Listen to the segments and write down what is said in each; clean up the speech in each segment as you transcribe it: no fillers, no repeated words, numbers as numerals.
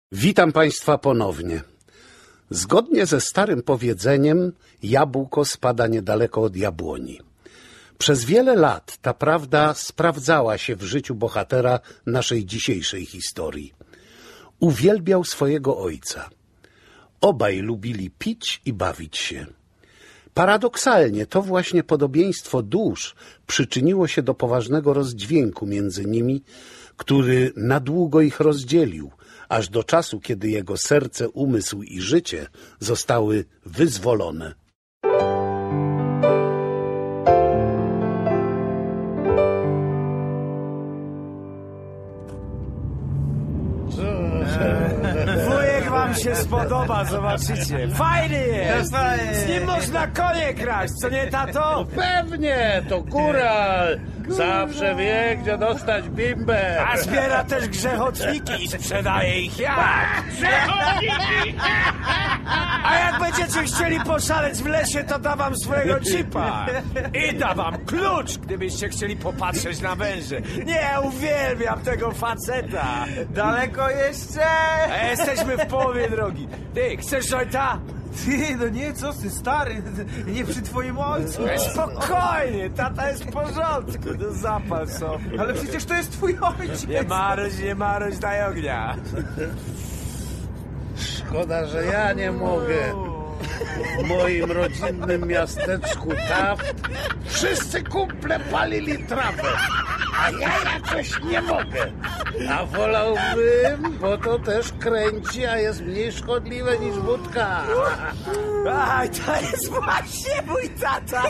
Witam Państwa ponownie. Zgodnie ze starym powiedzeniem, jabłko spada niedaleko od jabłoni. Przez wiele lat ta prawda sprawdzała się w życiu bohatera naszej dzisiejszej historii. Uwielbiał swojego ojca. Obaj lubili pić i bawić się. Paradoksalnie to właśnie podobieństwo dusz przyczyniło się do poważnego rozdźwięku między nimi, który na długo ich rozdzielił, aż do czasu, kiedy jego serce, umysł i życie zostały wyzwolone. Wujek wam się spodoba, zobaczycie. Fajny jest! Z nim można konie kraść, co nie, tato? Pewnie, to góral. Zawsze wie, gdzie dostać bimbę. A zbiera też grzechotniki i sprzedaje ich jak? A jak będziecie chcieli poszaleć w lesie, to da wam swojego chipa. I da wam klucz, gdybyście chcieli popatrzeć na węże. Nie, uwielbiam tego faceta. Daleko jeszcze? A jesteśmy w połowie drogi. Ty, chcesz jointa? Ty, no nie, co ty, stary, nie przy twoim ojcu. Spokojnie, tata jest w porządku, no zapal sobie. Ale przecież to jest twój ojciec. Nie maruć, daj ognia. Szkoda, że ja nie mogę. W moim rodzinnym miasteczku Taft wszyscy kumple palili trawę, a ja jakoś nie mogę. A wolałbym, bo to też kręci, a jest mniej szkodliwe niż wódka. Aj, to jest właśnie mój tata.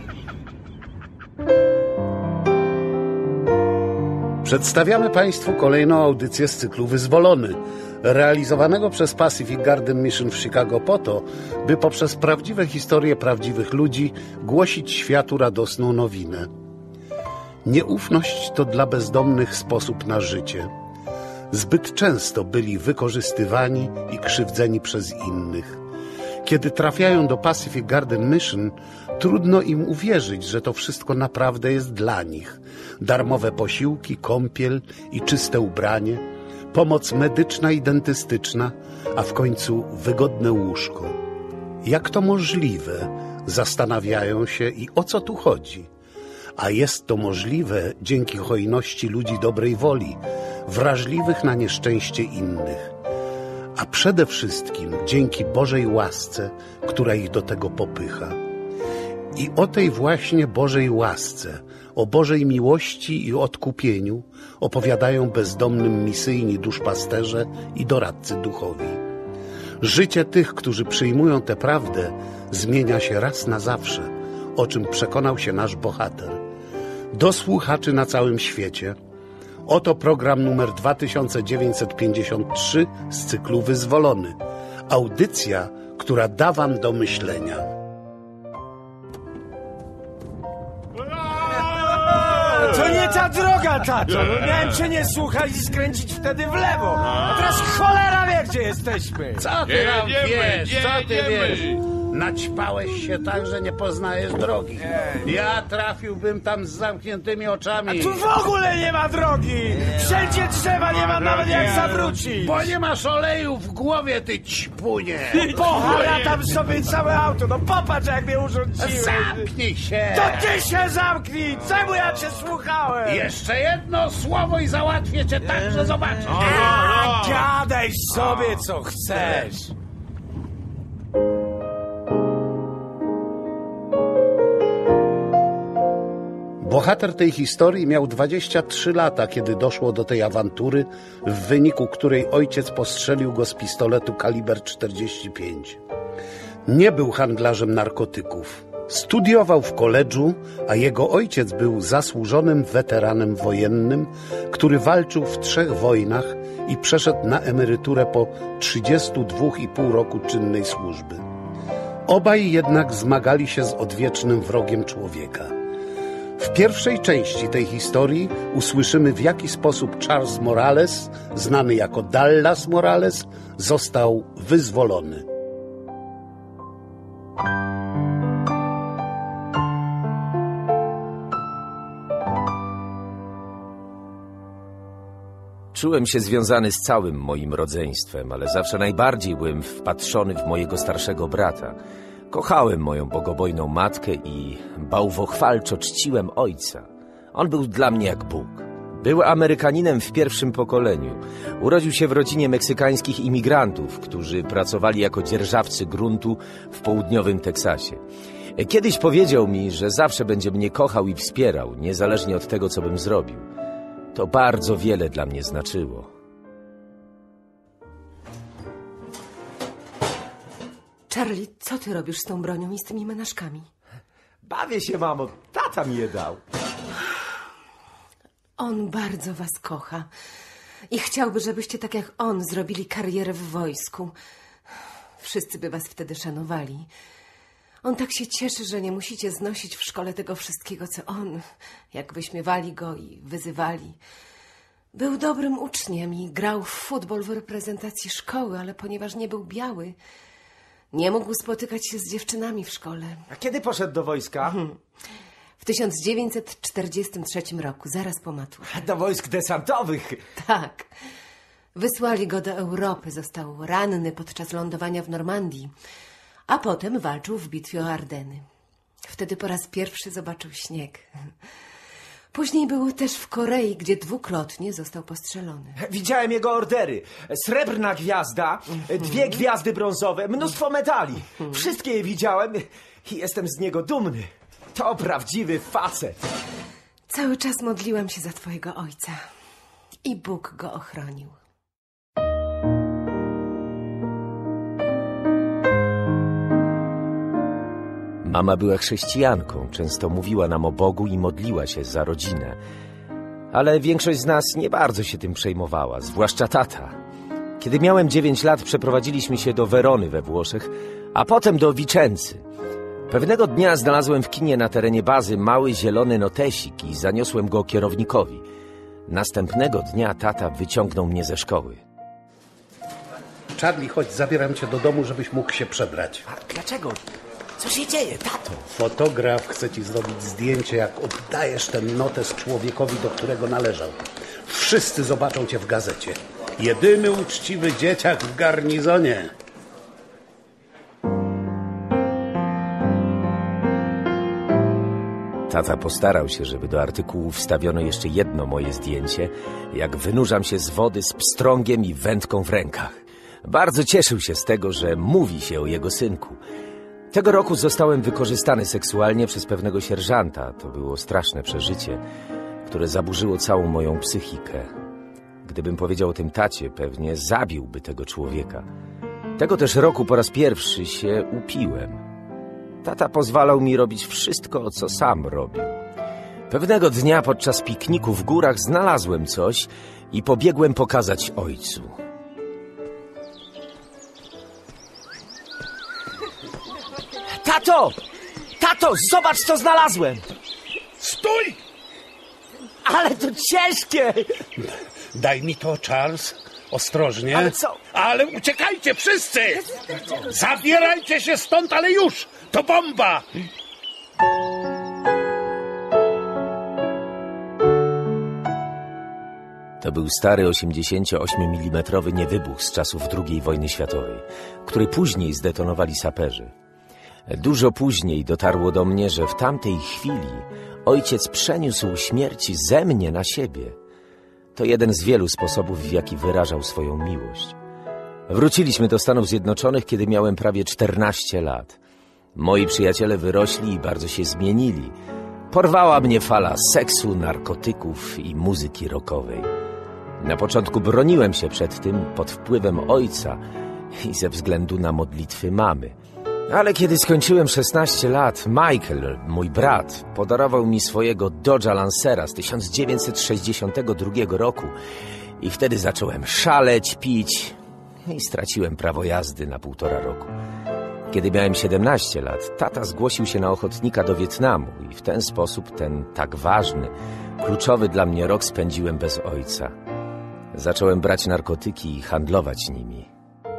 Przedstawiamy Państwu kolejną audycję z cyklu Wyzwolony, realizowanego przez Pacific Garden Mission w Chicago po to, by poprzez prawdziwe historie prawdziwych ludzi głosić światu radosną nowinę. Nieufność to dla bezdomnych sposób na życie. Zbyt często byli wykorzystywani i krzywdzeni przez innych. Kiedy trafiają do Pacific Garden Mission, trudno im uwierzyć, że to wszystko naprawdę jest dla nich. Darmowe posiłki, kąpiel i czyste ubranie, pomoc medyczna i dentystyczna, a w końcu wygodne łóżko. Jak to możliwe? Zastanawiają się i o co tu chodzi? A jest to możliwe dzięki hojności ludzi dobrej woli, wrażliwych na nieszczęście innych. A przede wszystkim dzięki Bożej łasce, która ich do tego popycha. I o tej właśnie Bożej łasce, o Bożej miłości i odkupieniu opowiadają bezdomnym misyjni duszpasterze i doradcy duchowi. Życie tych, którzy przyjmują tę prawdę, zmienia się raz na zawsze, o czym przekonał się nasz bohater. Do słuchaczy na całym świecie, oto program numer 2953 z cyklu Wyzwolony. Audycja, która da wam do myślenia. To nie ta droga, tato. No, miałem cię nie słuchać i skręcić wtedy w lewo. A teraz cholera wie, gdzie jesteśmy. Co ty tam wiesz? Co ty wiesz? Naćpałeś się tak, że nie poznajesz drogi. Ja trafiłbym tam z zamkniętymi oczami. Tu w ogóle nie ma drogi. Wszędzie drzewa, nie ma nawet jak zawrócić. Bo nie masz oleju w głowie, ty ćpunie. Pochara tam sobie całe auto. No popatrz, jak mnie urządziłeś. Zamknij się. To ty się zamknij. Czemu ja cię słuchałem? Jeszcze jedno słowo i załatwię cię tak, że zobaczysz. Gadaj sobie, co chcesz. Bohater tej historii miał 23 lata, kiedy doszło do tej awantury, w wyniku której ojciec postrzelił go z pistoletu kaliber 45. Nie był handlarzem narkotyków. Studiował w koledżu, a jego ojciec był zasłużonym weteranem wojennym, który walczył w 3 wojnach i przeszedł na emeryturę po 32,5 roku czynnej służby. Obaj jednak zmagali się z odwiecznym wrogiem człowieka. W pierwszej części tej historii usłyszymy, w jaki sposób Charles Morales, znany jako Dallas Morales, został wyzwolony. Czułem się związany z całym moim rodzeństwem, ale zawsze najbardziej byłem wpatrzony w mojego starszego brata. Kochałem moją bogobojną matkę i bałwochwalczo czciłem ojca. On był dla mnie jak Bóg. Był Amerykaninem w pierwszym pokoleniu. Urodził się w rodzinie meksykańskich imigrantów, którzy pracowali jako dzierżawcy gruntu w południowym Teksasie. Kiedyś powiedział mi, że zawsze będzie mnie kochał i wspierał, niezależnie od tego, co bym zrobił. To bardzo wiele dla mnie znaczyło. Charlie, co ty robisz z tą bronią i z tymi menażkami? Bawię się, mamo. Tata mi je dał. On bardzo was kocha i chciałby, żebyście tak jak on zrobili karierę w wojsku. Wszyscy by was wtedy szanowali. On tak się cieszy, że nie musicie znosić w szkole tego wszystkiego, co on. Jak wyśmiewali go i wyzywali. Był dobrym uczniem i grał w futbol w reprezentacji szkoły, ale ponieważ nie był biały, nie mógł spotykać się z dziewczynami w szkole. A kiedy poszedł do wojska? W 1943 roku, zaraz po maturze. Do wojsk desantowych. Tak. Wysłali go do Europy, został ranny podczas lądowania w Normandii, a potem walczył w bitwie o Ardeny. Wtedy po raz pierwszy zobaczył śnieg. Później był też w Korei, gdzie dwukrotnie został postrzelony. Widziałem jego ordery. Srebrna gwiazda, 2 gwiazdy brązowe, mnóstwo medali. Wszystkie je widziałem i jestem z niego dumny. To prawdziwy facet. Cały czas modliłam się za twojego ojca i Bóg go ochronił. Mama była chrześcijanką, często mówiła nam o Bogu i modliła się za rodzinę. Ale większość z nas nie bardzo się tym przejmowała, zwłaszcza tata. Kiedy miałem 9 lat, przeprowadziliśmy się do Werony we Włoszech, a potem do Vicenzy. Pewnego dnia znalazłem w kinie na terenie bazy mały zielony notesik i zaniosłem go kierownikowi. Następnego dnia tata wyciągnął mnie ze szkoły. Charlie, chodź, zabieram cię do domu, żebyś mógł się przebrać. A dlaczego? Co się dzieje, tato? Fotograf chce ci zrobić zdjęcie, jak oddajesz ten notes człowiekowi, do którego należał. Wszyscy zobaczą cię w gazecie. Jedyny uczciwy dzieciak w garnizonie. Tata postarał się, żeby do artykułu wstawiono jeszcze jedno moje zdjęcie, jak wynurzam się z wody z pstrągiem i wędką w rękach. Bardzo cieszył się z tego, że mówi się o jego synku. Tego roku zostałem wykorzystany seksualnie przez pewnego sierżanta. To było straszne przeżycie, które zaburzyło całą moją psychikę. Gdybym powiedział o tym tacie, pewnie zabiłby tego człowieka. Tego też roku po raz pierwszy się upiłem. Tata pozwalał mi robić wszystko, co sam robił. Pewnego dnia podczas pikniku w górach znalazłem coś i pobiegłem pokazać ojcu. Tato! Tato, zobacz, co znalazłem! Stój! Ale to ciężkie! Daj mi to, Charles. Ostrożnie. Ale co? Ale uciekajcie wszyscy! Zabierajcie się stąd, ale już! To bomba! To był stary 88 mm niewybuch z czasów II wojny światowej, który później zdetonowali saperzy. Dużo później dotarło do mnie, że w tamtej chwili ojciec przeniósł śmierć ze mnie na siebie. To jeden z wielu sposobów, w jaki wyrażał swoją miłość. Wróciliśmy do Stanów Zjednoczonych, kiedy miałem prawie 14 lat. Moi przyjaciele wyrośli i bardzo się zmienili. Porwała mnie fala seksu, narkotyków i muzyki rockowej. Na początku broniłem się przed tym pod wpływem ojca i ze względu na modlitwy mamy. Ale kiedy skończyłem 16 lat, Michael, mój brat, podarował mi swojego Dodge'a Lancera z 1962 roku i wtedy zacząłem szaleć, pić i straciłem prawo jazdy na 1,5 roku. Kiedy miałem 17 lat, tata zgłosił się na ochotnika do Wietnamu i w ten sposób ten tak ważny, kluczowy dla mnie rok spędziłem bez ojca. Zacząłem brać narkotyki i handlować nimi.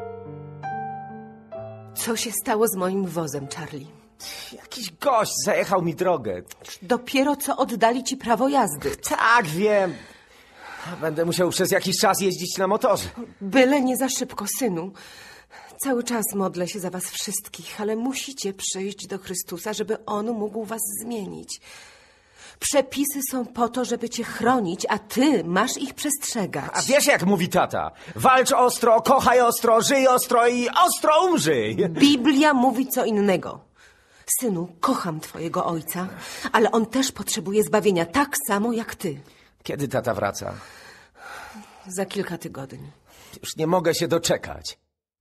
Co się stało z moim wozem, Charlie? Jakiś gość zajechał mi drogę. Dopiero co oddali ci prawo jazdy. Tak, wiem. Będę musiał przez jakiś czas jeździć na motorze. Byle nie za szybko, synu. Cały czas modlę się za was wszystkich, ale musicie przyjść do Chrystusa, żeby On mógł was zmienić. Przepisy są po to, żeby cię chronić, a ty masz ich przestrzegać. A wiesz, jak mówi tata? Walcz ostro, kochaj ostro, żyj ostro i ostro umrzyj. Biblia mówi co innego. Synu, kocham twojego ojca, ale on też potrzebuje zbawienia tak samo jak ty. Kiedy tata wraca? Za kilka tygodni. Już nie mogę się doczekać.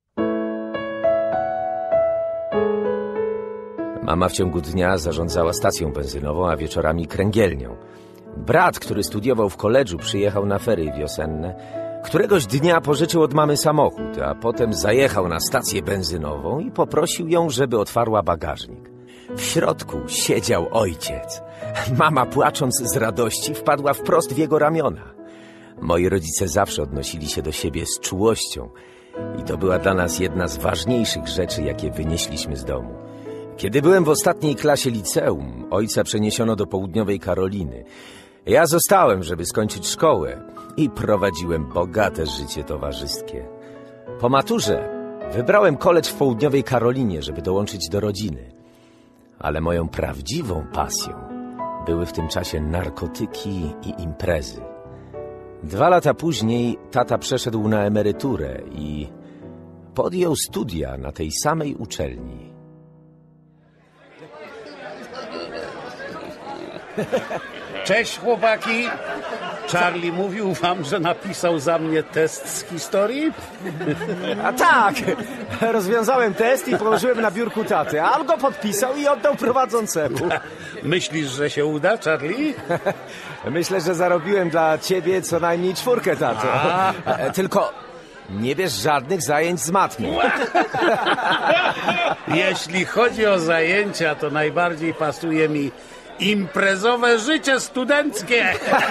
Mama w ciągu dnia zarządzała stacją benzynową, a wieczorami kręgielnią. Brat, który studiował w koledżu, przyjechał na ferie wiosenne. Któregoś dnia pożyczył od mamy samochód, a potem zajechał na stację benzynową i poprosił ją, żeby otwarła bagażnik. W środku siedział ojciec. Mama, płacząc z radości, wpadła wprost w jego ramiona. Moi rodzice zawsze odnosili się do siebie z czułością i to była dla nas jedna z ważniejszych rzeczy, jakie wynieśliśmy z domu. Kiedy byłem w ostatniej klasie liceum, ojca przeniesiono do Południowej Karoliny. Ja zostałem, żeby skończyć szkołę i prowadziłem bogate życie towarzyskie. Po maturze wybrałem koledż w Południowej Karolinie, żeby dołączyć do rodziny. Ale moją prawdziwą pasją były w tym czasie narkotyki i imprezy. 2 lata później tata przeszedł na emeryturę i podjął studia na tej samej uczelni. Cześć, chłopaki. Charlie mówił wam, że napisał za mnie test z historii? A tak! Rozwiązałem test i położyłem na biurku taty, a on go podpisał i oddał prowadzącemu. Myślisz, że się uda, Charlie? Myślę, że zarobiłem dla ciebie co najmniej 4, tato. Tylko nie bierz żadnych zajęć z matmy. Jeśli chodzi o zajęcia, to najbardziej pasuje mi imprezowe życie studenckie.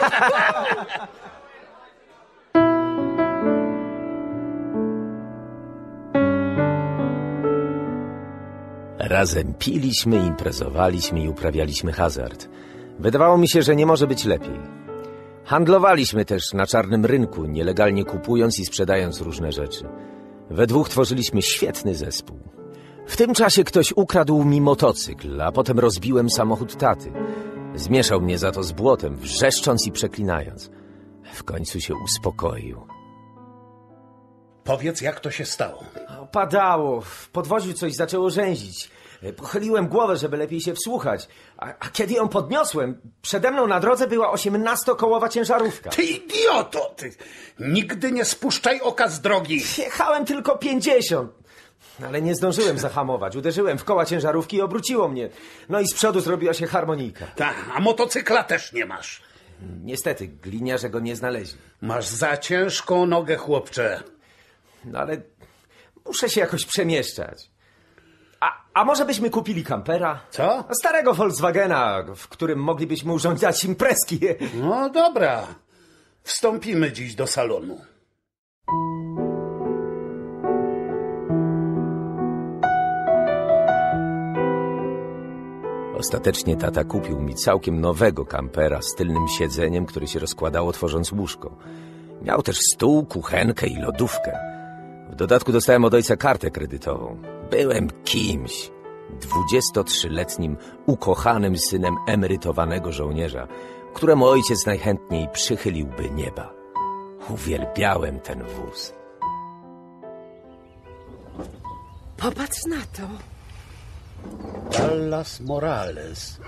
Razem piliśmy, imprezowaliśmy i uprawialiśmy hazard. Wydawało mi się, że nie może być lepiej. Handlowaliśmy też na czarnym rynku, nielegalnie kupując i sprzedając różne rzeczy. We dwóch tworzyliśmy świetny zespół. W tym czasie ktoś ukradł mi motocykl, a potem rozbiłem samochód taty. Zmieszał mnie za to z błotem, wrzeszcząc i przeklinając. W końcu się uspokoił. Powiedz, jak to się stało. Padało. W podwoziu coś zaczęło rzęzić. Pochyliłem głowę, żeby lepiej się wsłuchać. A kiedy ją podniosłem, przede mną na drodze była 18-kołowa ciężarówka. Ty idioto! Ty nigdy nie spuszczaj oka z drogi. Jechałem tylko 50. Ale nie zdążyłem zahamować. Uderzyłem w koła ciężarówki i obróciło mnie. No i z przodu zrobiła się harmonika. A motocykla też nie masz. Niestety, gliniarze go nie znaleźli. Masz za ciężką nogę, chłopcze. No ale muszę się jakoś przemieszczać. A może byśmy kupili kampera? Co? Starego Volkswagena, w którym moglibyśmy urządzać imprezki. No dobra. Wstąpimy dziś do salonu. Ostatecznie tata kupił mi całkiem nowego kampera z tylnym siedzeniem, które się rozkładało, tworząc łóżko. Miał też stół, kuchenkę i lodówkę. W dodatku dostałem od ojca kartę kredytową. Byłem kimś. 23-letnim, ukochanym synem emerytowanego żołnierza, któremu ojciec najchętniej przychyliłby nieba. Uwielbiałem ten wóz. Popatrz na to. Dallas Morales.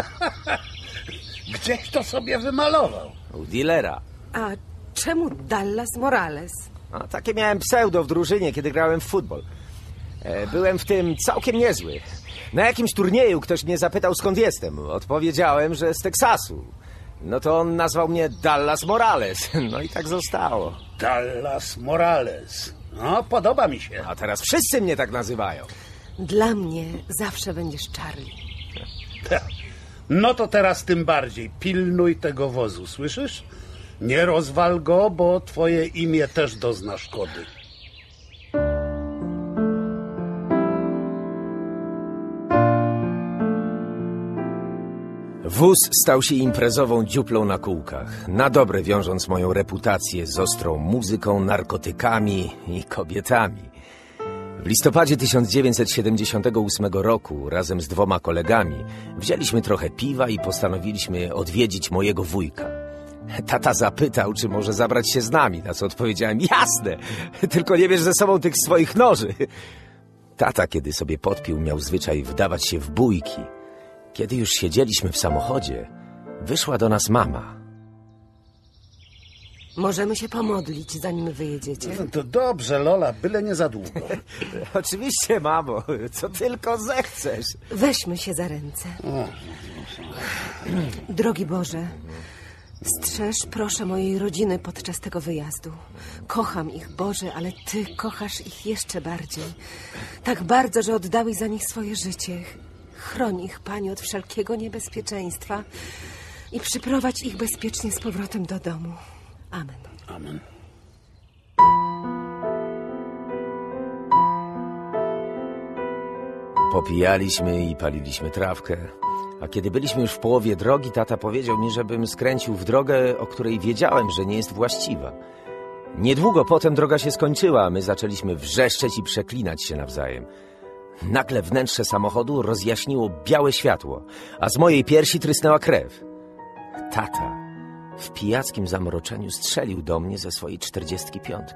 Gdzieś to sobie wymalował. U dealera. A czemu Dallas Morales? A takie miałem pseudo w drużynie, kiedy grałem w futbol. Byłem w tym całkiem niezły. Na jakimś turnieju ktoś mnie zapytał, skąd jestem. Odpowiedziałem, że z Teksasu. No to on nazwał mnie Dallas Morales. No i tak zostało. Dallas Morales. No, podoba mi się. A teraz wszyscy mnie tak nazywają. Dla mnie zawsze będziesz Charlie. No to teraz tym bardziej pilnuj tego wozu, słyszysz? Nie rozwal go, bo twoje imię też dozna szkody. Wóz stał się imprezową dziuplą na kółkach, na dobre wiążąc moją reputację z ostrą muzyką, narkotykami i kobietami. W listopadzie 1978 roku razem z 2 kolegami wzięliśmy trochę piwa i postanowiliśmy odwiedzić mojego wujka. Tata zapytał, czy może zabrać się z nami, na co odpowiedziałem: jasne, tylko nie bierz ze sobą tych swoich noży. Tata, kiedy sobie podpił, miał zwyczaj wdawać się w bójki. Kiedy już siedzieliśmy w samochodzie, wyszła do nas mama. Możemy się pomodlić, zanim wyjedziecie. No to dobrze, Lola, byle nie za długo. Oczywiście, mamo, co tylko zechcesz. Weźmy się za ręce. Drogi Boże, strzeż proszę mojej rodziny podczas tego wyjazdu. Kocham ich, Boże, ale Ty kochasz ich jeszcze bardziej. Tak bardzo, że oddałeś za nich swoje życie. Chroń ich, Panie, od wszelkiego niebezpieczeństwa i przyprowadź ich bezpiecznie z powrotem do domu. Amen. Amen. Popijaliśmy i paliliśmy trawkę. A kiedy byliśmy już w połowie drogi, tata powiedział mi, żebym skręcił w drogę, o której wiedziałem, że nie jest właściwa. Niedługo potem droga się skończyła, a my zaczęliśmy wrzeszczeć i przeklinać się nawzajem. Nagle wnętrze samochodu rozjaśniło białe światło, a z mojej piersi trysnęła krew. Tata w pijackim zamroczeniu strzelił do mnie ze swojej 45.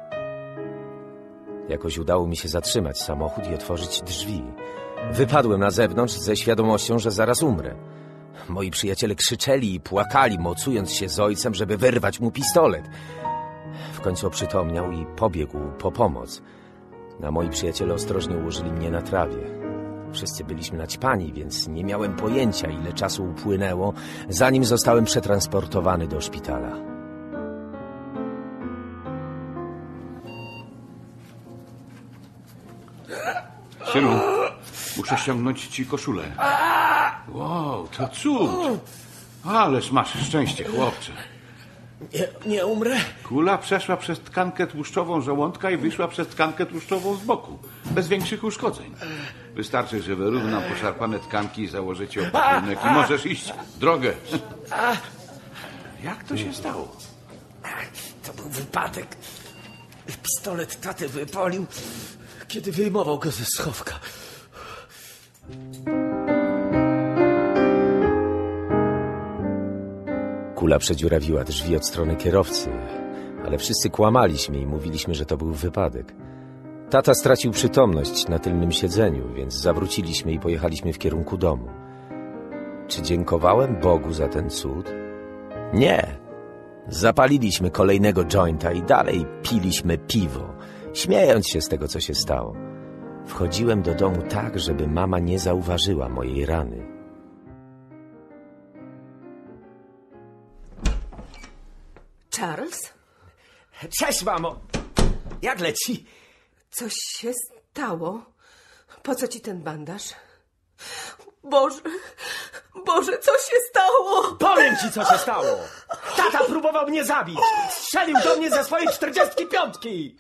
Jakoś udało mi się zatrzymać samochód i otworzyć drzwi. Wypadłem na zewnątrz ze świadomością, że zaraz umrę. Moi przyjaciele krzyczeli i płakali, mocując się z ojcem, żeby wyrwać mu pistolet. W końcu oprzytomniał i pobiegł po pomoc. A moi przyjaciele ostrożnie ułożyli mnie na trawie. Wszyscy byliśmy naćpani, więc nie miałem pojęcia, ile czasu upłynęło, zanim zostałem przetransportowany do szpitala. Synu, muszę ściągnąć ci koszulę. Wow, to cud. Ależ masz szczęście, chłopcze. Nie umrę? Kula przeszła przez tkankę tłuszczową żołądka i wyszła przez tkankę tłuszczową z boku. Bez większych uszkodzeń. Wystarczy, że wyrównam poszarpane tkanki i założę ci opatrunek i możesz iść w drogę. Jak to się stało? To był wypadek. Pistolet taty wypalił, kiedy wyjmował go ze schowka. Kula przedziurawiła drzwi od strony kierowcy, ale wszyscy kłamaliśmy i mówiliśmy, że to był wypadek. Tata stracił przytomność na tylnym siedzeniu, więc zawróciliśmy i pojechaliśmy w kierunku domu. Czy dziękowałem Bogu za ten cud? Nie. Zapaliliśmy kolejnego jointa i dalej piliśmy piwo, śmiejąc się z tego, co się stało. Wchodziłem do domu tak, żeby mama nie zauważyła mojej rany. Charles? Cześć, mamo. Jak leci? Coś się stało? Po co ci ten bandaż? Boże, Boże, co się stało? Powiem ci, co się stało. Tata próbował mnie zabić. Strzelił do mnie ze swojej 45.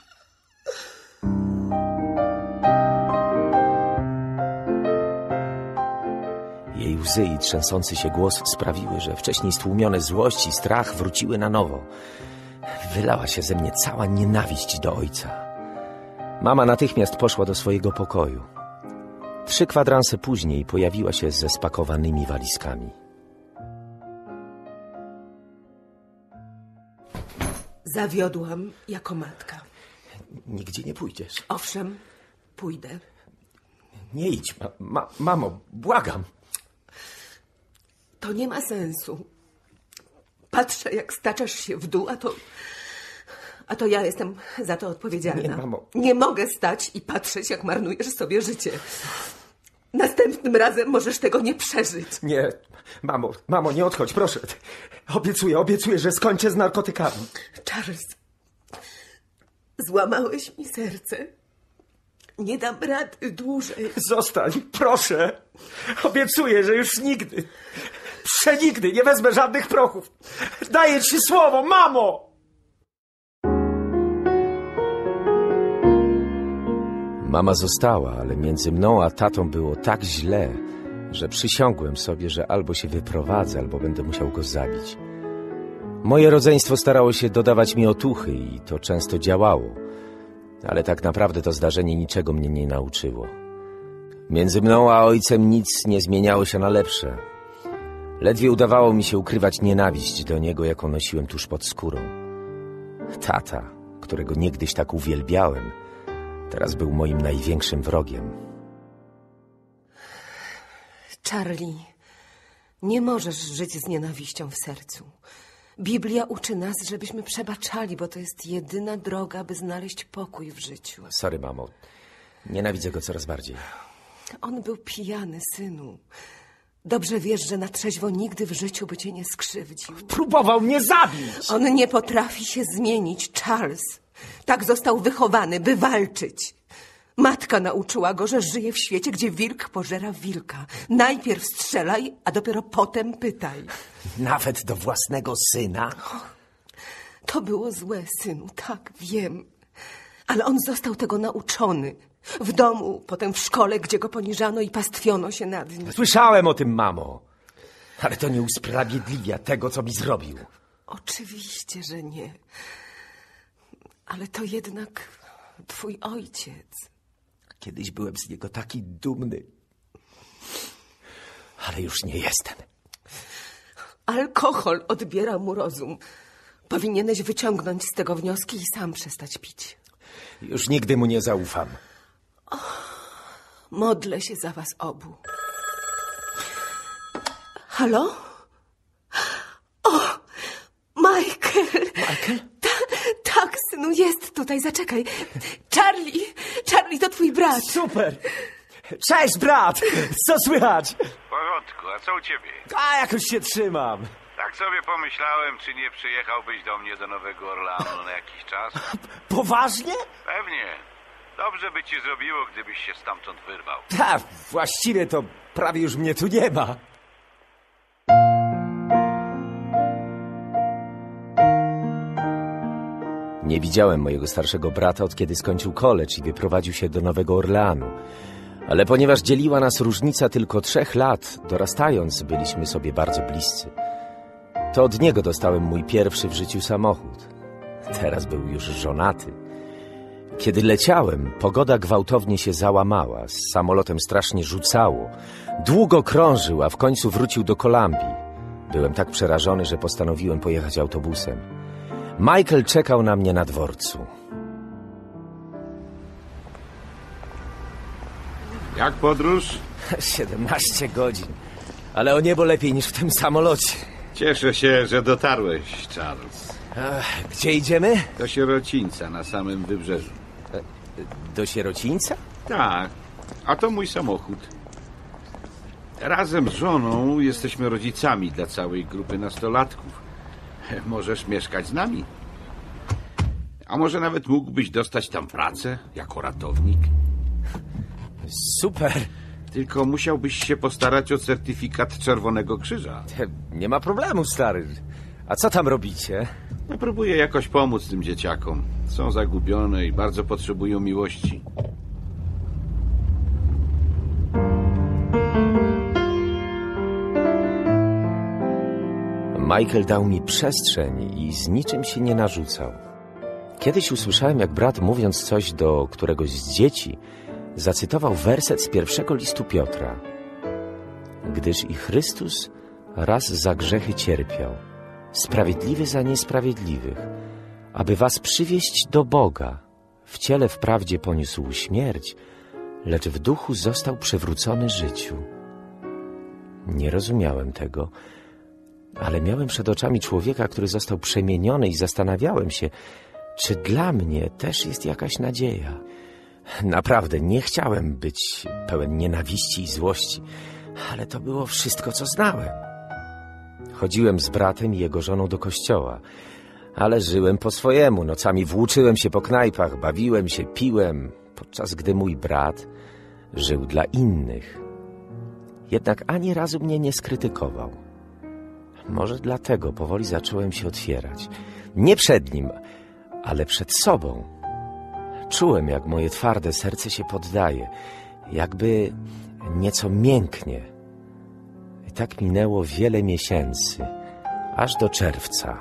Jej łzy i trzęsący się głos sprawiły, że wcześniej stłumione złość i strach wróciły na nowo. Wylała się ze mnie cała nienawiść do ojca. Mama natychmiast poszła do swojego pokoju. 3 kwadranse później pojawiła się ze spakowanymi walizkami. Zawiodłam jako matka. Nigdzie nie pójdziesz. Owszem, pójdę. Nie idź, mamo, błagam. To nie ma sensu. Patrzę, jak staczasz się w dół, a to ja jestem za to odpowiedzialna. Nie, mamo. Nie mogę stać i patrzeć, jak marnujesz sobie życie. Następnym razem możesz tego nie przeżyć. Nie, mamo, nie odchodź, proszę. Obiecuję, że skończę z narkotykami. Charles, złamałeś mi serce. Nie dam rady dłużej. Zostań, proszę. Obiecuję, że już nigdy, przenigdy nie wezmę żadnych prochów. Daję ci słowo, mamo! Mama została, ale między mną a tatą było tak źle, że przysiągłem sobie, że albo się wyprowadzę, albo będę musiał go zabić. Moje rodzeństwo starało się dodawać mi otuchy i to często działało, ale tak naprawdę to zdarzenie niczego mnie nie nauczyło. Między mną a ojcem nic nie zmieniało się na lepsze. Ledwie udawało mi się ukrywać nienawiść do niego, jaką nosiłem tuż pod skórą. Tata, którego niegdyś tak uwielbiałem, teraz był moim największym wrogiem. Charlie, nie możesz żyć z nienawiścią w sercu. Biblia uczy nas, żebyśmy przebaczali, bo to jest jedyna droga, by znaleźć pokój w życiu. Sorry, mamo. Nienawidzę go coraz bardziej. On był pijany, synu. Dobrze wiesz, że na trzeźwo nigdy w życiu by cię nie skrzywdził. Próbował mnie zabić! On nie potrafi się zmienić, Charles. Tak został wychowany, by walczyć. Matka nauczyła go, że żyje w świecie, gdzie wilk pożera wilka. Najpierw strzelaj, a dopiero potem pytaj. Nawet do własnego syna? To było złe, synu, tak, wiem. Ale on został tego nauczony. W domu, potem w szkole, gdzie go poniżano i pastwiono się nad nim. Słyszałem o tym, mamo. Ale to nie usprawiedliwia tego, co mi zrobił. Oczywiście, że nie. Ale to jednak twój ojciec. Kiedyś byłem z niego taki dumny. Ale już nie jestem. Alkohol odbiera mu rozum. Powinieneś wyciągnąć z tego wnioski i sam przestać pić. Już nigdy mu nie zaufam. Modlę się za was obu. Halo? O, Michael! Michael? Tak, synu, jest tutaj, zaczekaj. Charlie, to twój brat. Super! Cześć, brat! Co słychać? W porządku, a co u ciebie? A, jakoś się trzymam. Tak sobie pomyślałem, czy nie przyjechałbyś do mnie do Nowego Orleanu na jakiś czas? Poważnie? Pewnie. Dobrze by ci zrobiło, gdybyś się stamtąd wyrwał. Tak, właściwie to prawie już mnie tu nie ma. Nie widziałem mojego starszego brata, od kiedy skończył college i wyprowadził się do Nowego Orleanu. Ale ponieważ dzieliła nas różnica tylko 3 lat, dorastając, byliśmy sobie bardzo bliscy. To od niego dostałem mój pierwszy w życiu samochód. Teraz był już żonaty. Kiedy leciałem, pogoda gwałtownie się załamała, z samolotem strasznie rzucało. Długo krążył, a w końcu wrócił do Kolumbii. Byłem tak przerażony, że postanowiłem pojechać autobusem. Michael czekał na mnie na dworcu. Jak podróż? 17 godzin. Ale o niebo lepiej niż w tym samolocie. Cieszę się, że dotarłeś, Charles. Gdzie idziemy? Do sierocińca na samym wybrzeżu. Do sierocińca? Tak, a to mój samochód. Razem z żoną jesteśmy rodzicami dla całej grupy nastolatków. Możesz mieszkać z nami. A może nawet mógłbyś dostać tam pracę jako ratownik? Super. Tylko musiałbyś się postarać o certyfikat Czerwonego Krzyża. Nie ma problemu, stary. A co tam robicie? Ja próbuję jakoś pomóc tym dzieciakom. Są zagubione i bardzo potrzebują miłości. Michael dał mi przestrzeń i z niczym się nie narzucał. Kiedyś usłyszałem, jak brat, mówiąc coś do któregoś z dzieci, zacytował werset z 1 listu Piotra. Gdyż i Chrystus raz za grzechy cierpiał, sprawiedliwy za niesprawiedliwych, aby was przywieść do Boga. W ciele wprawdzie poniósł śmierć, lecz w duchu został przywrócony życiu. Nie rozumiałem tego, ale miałem przed oczami człowieka, który został przemieniony i zastanawiałem się, czy dla mnie też jest jakaś nadzieja. Naprawdę nie chciałem być pełen nienawiści i złości, ale to było wszystko, co znałem. Chodziłem z bratem i jego żoną do kościoła, ale żyłem po swojemu. Nocami włóczyłem się po knajpach, bawiłem się, piłem, podczas gdy mój brat żył dla innych. Jednak ani razu mnie nie skrytykował. Może dlatego powoli zacząłem się otwierać. Nie przed nim, ale przed sobą. Czułem, jak moje twarde serce się poddaje, jakby nieco mięknie. tak minęło wiele miesięcy, aż do czerwca.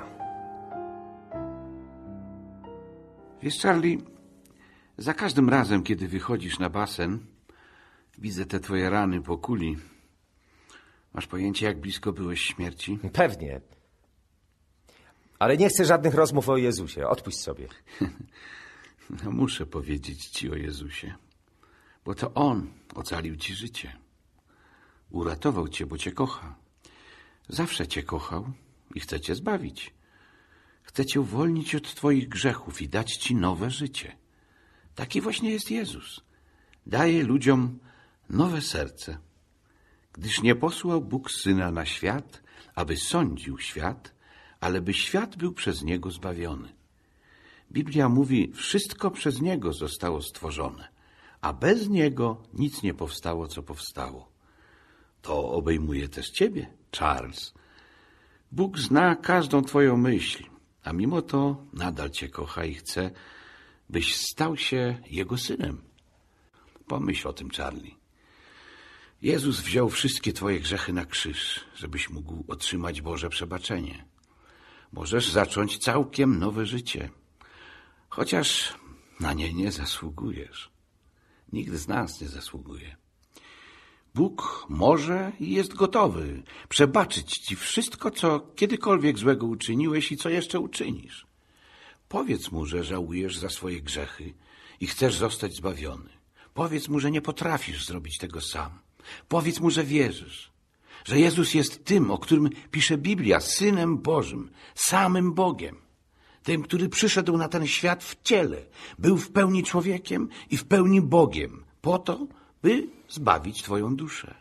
Wiesz, Charlie, za każdym razem, kiedy wychodzisz na basen, widzę te twoje rany po kuli. Masz pojęcie, jak blisko byłeś śmierci? Pewnie. Ale nie chcę żadnych rozmów o Jezusie. Odpuść sobie. No, muszę powiedzieć ci o Jezusie, bo to On ocalił ci życie. Uratował cię, bo cię kocha. Zawsze cię kochał i chce cię zbawić. Chce cię uwolnić od twoich grzechów i dać ci nowe życie. Taki właśnie jest Jezus. Daje ludziom nowe serce. Gdyż nie posłał Bóg Syna na świat, aby sądził świat, ale by świat był przez Niego zbawiony. Biblia mówi, wszystko przez Niego zostało stworzone, a bez Niego nic nie powstało, co powstało. To obejmuje też ciebie, Charles. Bóg zna każdą twoją myśl, a mimo to nadal cię kocha i chce, byś stał się Jego synem. Pomyśl o tym, Charlie. Jezus wziął wszystkie twoje grzechy na krzyż, żebyś mógł otrzymać Boże przebaczenie. Możesz zacząć całkiem nowe życie, chociaż na nie nie zasługujesz. Nikt z nas nie zasługuje. Bóg może i jest gotowy przebaczyć ci wszystko, co kiedykolwiek złego uczyniłeś i co jeszcze uczynisz. Powiedz mu, że żałujesz za swoje grzechy i chcesz zostać zbawiony. Powiedz mu, że nie potrafisz zrobić tego sam. Powiedz mu, że wierzysz, że Jezus jest tym, o którym pisze Biblia, Synem Bożym, samym Bogiem. Tym, który przyszedł na ten świat w ciele, był w pełni człowiekiem i w pełni Bogiem, po to, by zbawić twoją duszę.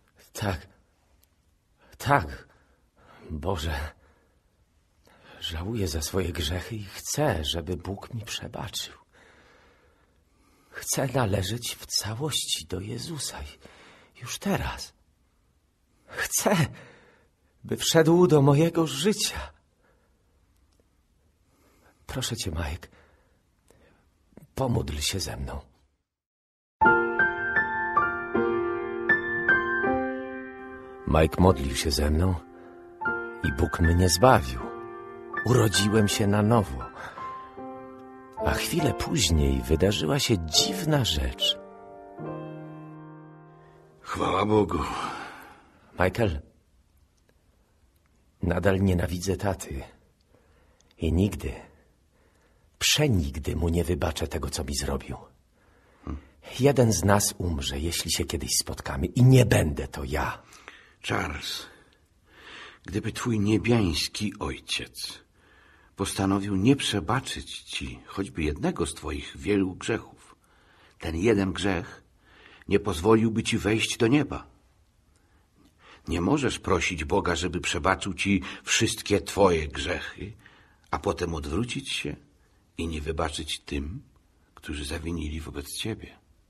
Tak, Boże, żałuję za swoje grzechy i chcę, żeby Bóg mi przebaczył. Chcę należeć w całości do Jezusa już teraz. Chcę, by wszedł do mojego życia. Proszę cię, Mike, pomódl się ze mną. Mike modlił się ze mną i Bóg mnie zbawił. Urodziłem się na nowo. A chwilę później wydarzyła się dziwna rzecz. Chwała Bogu. Michael, nadal nienawidzę taty. I nigdy, przenigdy mu nie wybaczę tego, co mi zrobił. Jeden z nas umrze, jeśli się kiedyś spotkamy i nie będę to ja. Charles, gdyby twój niebiański ojciec postanowił nie przebaczyć ci choćby jednego z twoich wielu grzechów, ten jeden grzech nie pozwoliłby ci wejść do nieba. Nie możesz prosić Boga, żeby przebaczył ci wszystkie twoje grzechy, a potem odwrócić się i nie wybaczyć tym, którzy zawinili wobec ciebie.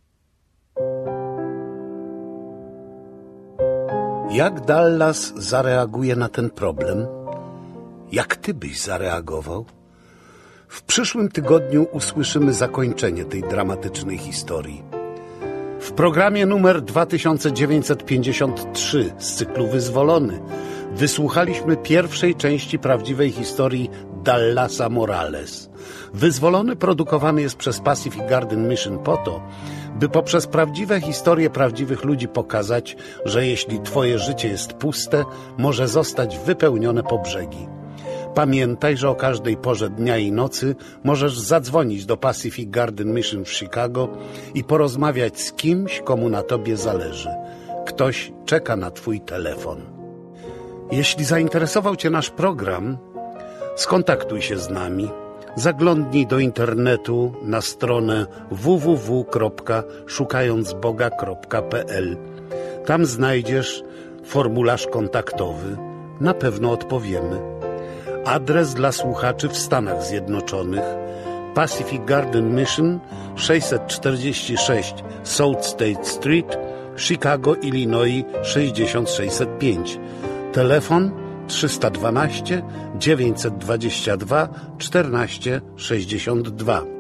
Jak Dallas zareaguje na ten problem? Jak ty byś zareagował? W przyszłym tygodniu usłyszymy zakończenie tej dramatycznej historii. W programie numer 2953 z cyklu Wyzwolony wysłuchaliśmy pierwszej części prawdziwej historii Dallasa Morales. Wyzwolony produkowany jest przez Pacific Garden Mission po to, by poprzez prawdziwe historie prawdziwych ludzi pokazać, że jeśli twoje życie jest puste, może zostać wypełnione po brzegi. Pamiętaj, że o każdej porze dnia i nocy możesz zadzwonić do Pacific Garden Mission w Chicago i porozmawiać z kimś, komu na tobie zależy. Ktoś czeka na twój telefon. Jeśli zainteresował cię nasz program, skontaktuj się z nami. Zaglądnij do internetu na stronę www.szukającboga.pl. Tam znajdziesz formularz kontaktowy. Na pewno odpowiemy. Adres dla słuchaczy w Stanach Zjednoczonych: Pacific Garden Mission, 646 South State Street, Chicago, Illinois 60605. Telefon 312 922 1462.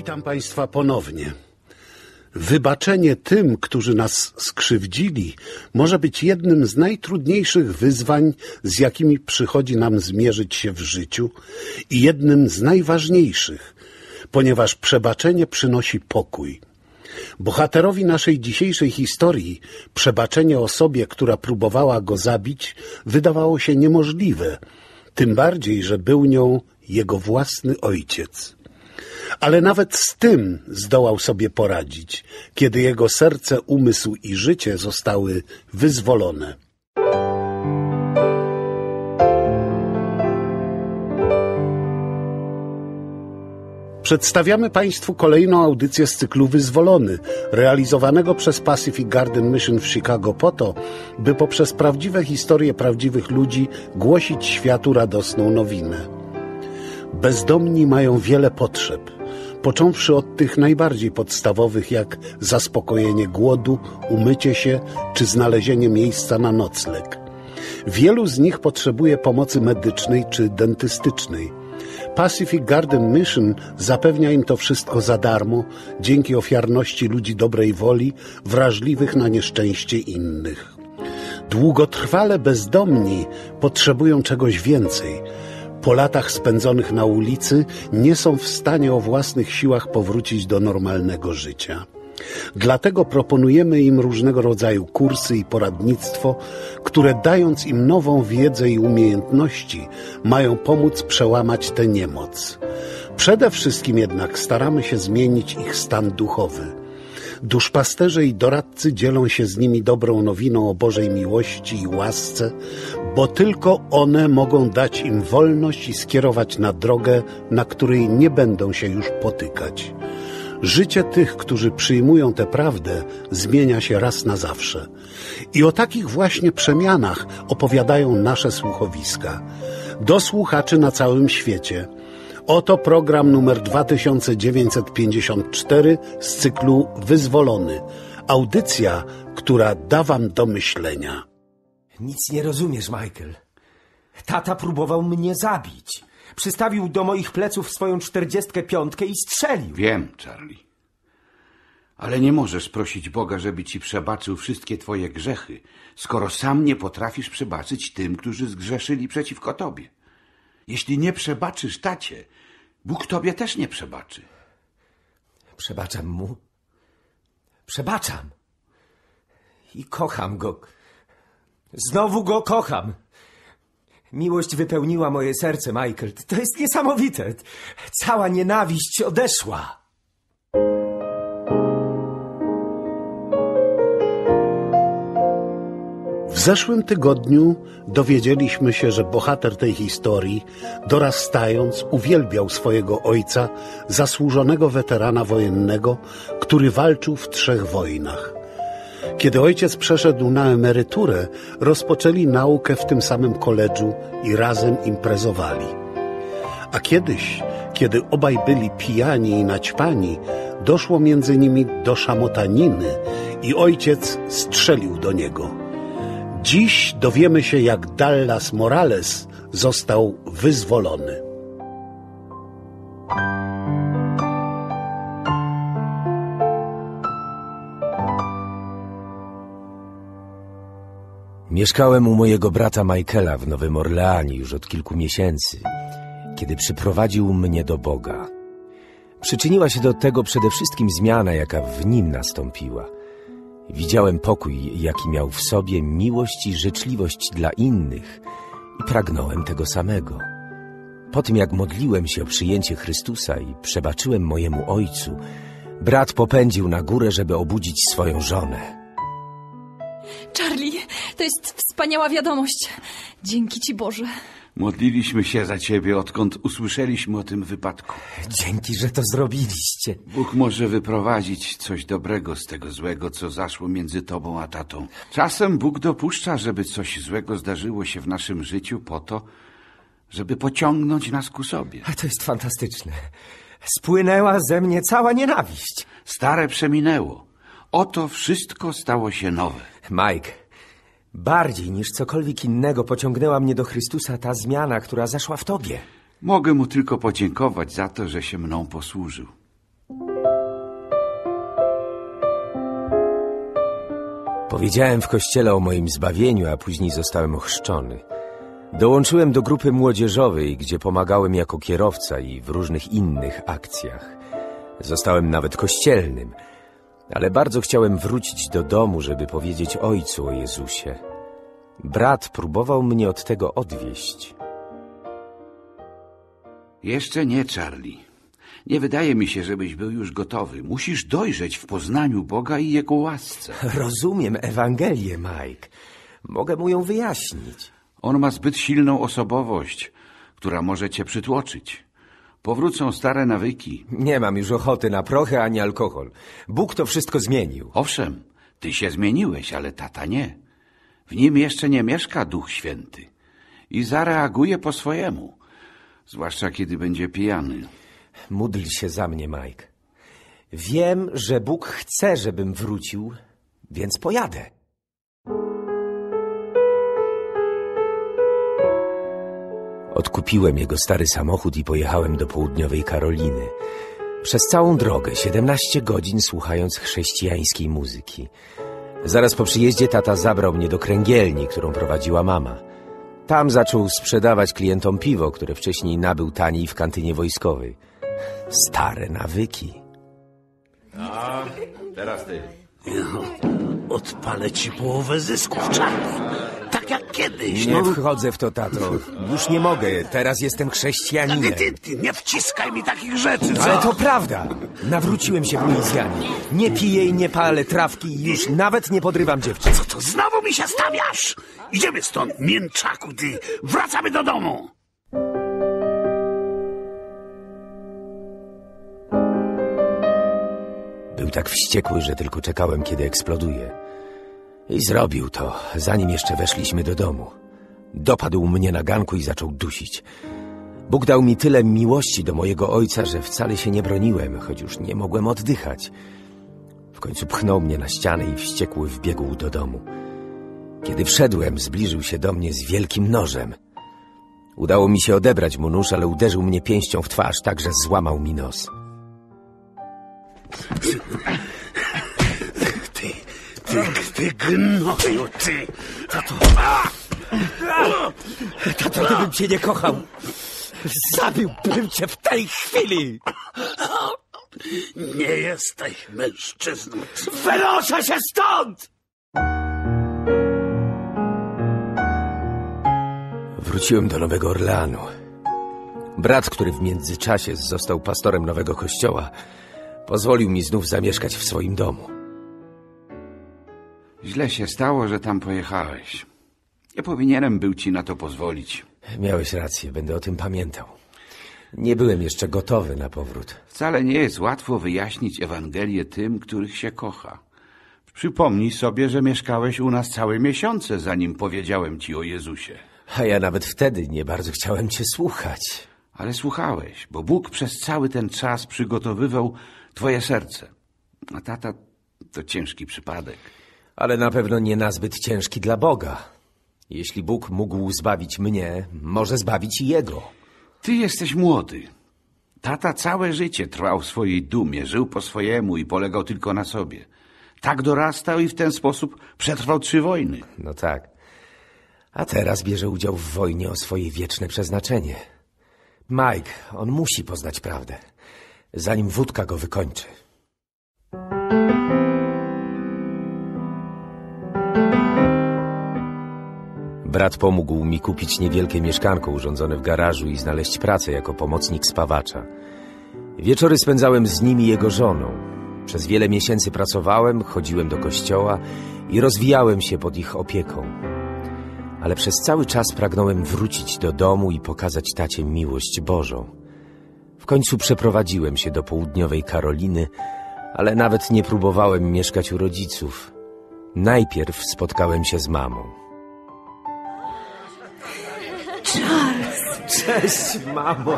Witam Państwa ponownie. Wybaczenie tym, którzy nas skrzywdzili, może być jednym z najtrudniejszych wyzwań, z jakimi przychodzi nam zmierzyć się w życiu i jednym z najważniejszych, ponieważ przebaczenie przynosi pokój. Bohaterowi naszej dzisiejszej historii przebaczenie osobie, która próbowała go zabić, wydawało się niemożliwe, tym bardziej, że był nią jego własny ojciec. Ale nawet z tym zdołał sobie poradzić, kiedy jego serce, umysł i życie zostały wyzwolone. Przedstawiamy Państwu kolejną audycję z cyklu Wyzwolony, realizowanego przez Pacific Garden Mission w Chicago po to, by poprzez prawdziwe historie prawdziwych ludzi głosić światu radosną nowinę. Bezdomni mają wiele potrzeb, począwszy od tych najbardziej podstawowych, jak zaspokojenie głodu, umycie się czy znalezienie miejsca na nocleg. Wielu z nich potrzebuje pomocy medycznej czy dentystycznej. Pacific Garden Mission zapewnia im to wszystko za darmo, dzięki ofiarności ludzi dobrej woli, wrażliwych na nieszczęście innych. Długotrwale bezdomni potrzebują czegoś więcej. Po latach spędzonych na ulicy nie są w stanie o własnych siłach powrócić do normalnego życia. Dlatego proponujemy im różnego rodzaju kursy i poradnictwo, które dając im nową wiedzę i umiejętności, mają pomóc przełamać tę niemoc. Przede wszystkim jednak staramy się zmienić ich stan duchowy. Duszpasterze i doradcy dzielą się z nimi dobrą nowiną o Bożej miłości i łasce, bo tylko one mogą dać im wolność i skierować na drogę, na której nie będą się już potykać. Życie tych, którzy przyjmują tę prawdę, zmienia się raz na zawsze. I o takich właśnie przemianach opowiadają nasze słuchowiska. Do słuchaczy na całym świecie. Oto program numer 2954 z cyklu Wyzwolony. Audycja, która da wam do myślenia. Nic nie rozumiesz, Michael. Tata próbował mnie zabić. Przystawił do moich pleców swoją 45 i strzelił. Wiem, Charlie. Ale nie możesz prosić Boga, żeby ci przebaczył wszystkie twoje grzechy, skoro sam nie potrafisz przebaczyć tym, którzy zgrzeszyli przeciwko tobie. Jeśli nie przebaczysz tacie, Bóg tobie też nie przebaczy. Przebaczam mu. Przebaczam. I kocham go. Znowu go kocham. Miłość wypełniła moje serce, Michael. To jest niesamowite. Cała nienawiść odeszła. W zeszłym tygodniu dowiedzieliśmy się, że bohater tej historii, dorastając, uwielbiał swojego ojca, zasłużonego weterana wojennego, który walczył w 3 wojnach. Kiedy ojciec przeszedł na emeryturę, rozpoczęli naukę w tym samym koledżu i razem imprezowali. A kiedyś, kiedy obaj byli pijani i naćpani, doszło między nimi do szamotaniny i ojciec strzelił do niego. Dziś dowiemy się, jak Dallas Morales został wyzwolony. Mieszkałem u mojego brata Michaela w Nowym Orleanie już od kilku miesięcy, kiedy przyprowadził mnie do Boga. Przyczyniła się do tego przede wszystkim zmiana, jaka w nim nastąpiła. Widziałem pokój, jaki miał w sobie, miłość i życzliwość dla innych i pragnąłem tego samego. Po tym, jak modliłem się o przyjęcie Chrystusa i przebaczyłem mojemu ojcu, brat popędził na górę, żeby obudzić swoją żonę. Charlie, to jest wspaniała wiadomość. Dzięki ci, Boże. Modliliśmy się za ciebie, odkąd usłyszeliśmy o tym wypadku. Dzięki, że to zrobiliście. Bóg może wyprowadzić coś dobrego z tego złego, co zaszło między tobą a tatą. Czasem Bóg dopuszcza, żeby coś złego zdarzyło się w naszym życiu po to, żeby pociągnąć nas ku sobie. A to jest fantastyczne. Spłynęła ze mnie cała nienawiść. Stare przeminęło. Oto wszystko stało się nowe. Mike, bardziej niż cokolwiek innego pociągnęła mnie do Chrystusa ta zmiana, która zaszła w tobie. Mogę mu tylko podziękować za to, że się mną posłużył. Powiedziałem w kościele o moim zbawieniu, a później zostałem ochrzczony. Dołączyłem do grupy młodzieżowej, gdzie pomagałem jako kierowca i w różnych innych akcjach. Zostałem nawet kościelnym, ale bardzo chciałem wrócić do domu, żeby powiedzieć ojcu o Jezusie. Brat próbował mnie od tego odwieść. Jeszcze nie, Charlie. Nie wydaje mi się, żebyś był już gotowy. Musisz dojrzeć w poznaniu Boga i Jego łasce. Rozumiem Ewangelię, Mike. Mogę mu ją wyjaśnić. On ma zbyt silną osobowość, która może cię przytłoczyć. Powrócą stare nawyki. Nie mam już ochoty na prochy ani alkohol. Bóg to wszystko zmienił. Owszem, ty się zmieniłeś, ale tata nie. W nim jeszcze nie mieszka Duch Święty i zareaguje po swojemu, zwłaszcza kiedy będzie pijany. Módl się za mnie, Mike. Wiem, że Bóg chce, żebym wrócił, więc pojadę. Odkupiłem jego stary samochód i pojechałem do południowej Karoliny. Przez całą drogę, 17 godzin słuchając chrześcijańskiej muzyki. Zaraz po przyjeździe tata zabrał mnie do kręgielni, którą prowadziła mama. Tam zaczął sprzedawać klientom piwo, które wcześniej nabył taniej w kantynie wojskowej. Stare nawyki. A, teraz ty. Odpalę ci połowę zysków, Charlie. Tak jak kiedyś. Nie wchodzę w to, tato. Już nie mogę. Teraz jestem chrześcijaninem. Ty nie wciskaj mi takich rzeczy, co? Ale to prawda. Nawróciłem się w Luizjanie. Nie piję i nie palę trawki i już nawet nie podrywam dziewczyn. Co to znowu mi się stawiasz? Idziemy stąd, mięczaku, ty. Wracamy do domu. Był tak wściekły, że tylko czekałem, kiedy eksploduje. I zrobił to, zanim jeszcze weszliśmy do domu. Dopadł mnie na ganku i zaczął dusić. Bóg dał mi tyle miłości do mojego ojca, że wcale się nie broniłem, choć już nie mogłem oddychać. W końcu pchnął mnie na ścianę i wściekły wbiegł do domu. Kiedy wszedłem, zbliżył się do mnie z wielkim nożem. Udało mi się odebrać mu nóż, ale uderzył mnie pięścią w twarz tak, że złamał mi nos. Ty gnoju, ty! Tato! Tato, gdybym cię nie kochał, zabiłbym cię w tej chwili! Nie jesteś mężczyzną. Wynoszę się stąd! Wróciłem do Nowego Orleanu. Brat, który w międzyczasie został pastorem nowego kościoła, pozwolił mi znów zamieszkać w swoim domu. Źle się stało, że tam pojechałeś. Nie powinienem był ci na to pozwolić. Miałeś rację, będę o tym pamiętał. Nie byłem jeszcze gotowy na powrót. Wcale nie jest łatwo wyjaśnić Ewangelię tym, których się kocha. Przypomnij sobie, że mieszkałeś u nas całe miesiące, zanim powiedziałem ci o Jezusie. A ja nawet wtedy nie bardzo chciałem cię słuchać. Ale słuchałeś, bo Bóg przez cały ten czas przygotowywał twoje serce. A tata to ciężki przypadek. Ale na pewno nie nazbyt ciężki dla Boga. Jeśli Bóg mógł zbawić mnie, może zbawić i Jego. Ty jesteś młody. Tata całe życie trwał w swojej dumie, żył po swojemu i polegał tylko na sobie. Tak dorastał i w ten sposób przetrwał 3 wojny. No tak. A teraz bierze udział w wojnie o swoje wieczne przeznaczenie. Mike, on musi poznać prawdę, zanim wódka go wykończy. Brat pomógł mi kupić niewielkie mieszkanko urządzone w garażu i znaleźć pracę jako pomocnik spawacza. Wieczory spędzałem z nim i jego żoną. Przez wiele miesięcy pracowałem, chodziłem do kościoła i rozwijałem się pod ich opieką. Ale przez cały czas pragnąłem wrócić do domu i pokazać tacie miłość Bożą. W końcu przeprowadziłem się do południowej Karoliny, ale nawet nie próbowałem mieszkać u rodziców. Najpierw spotkałem się z mamą. Charles! Cześć, mamo!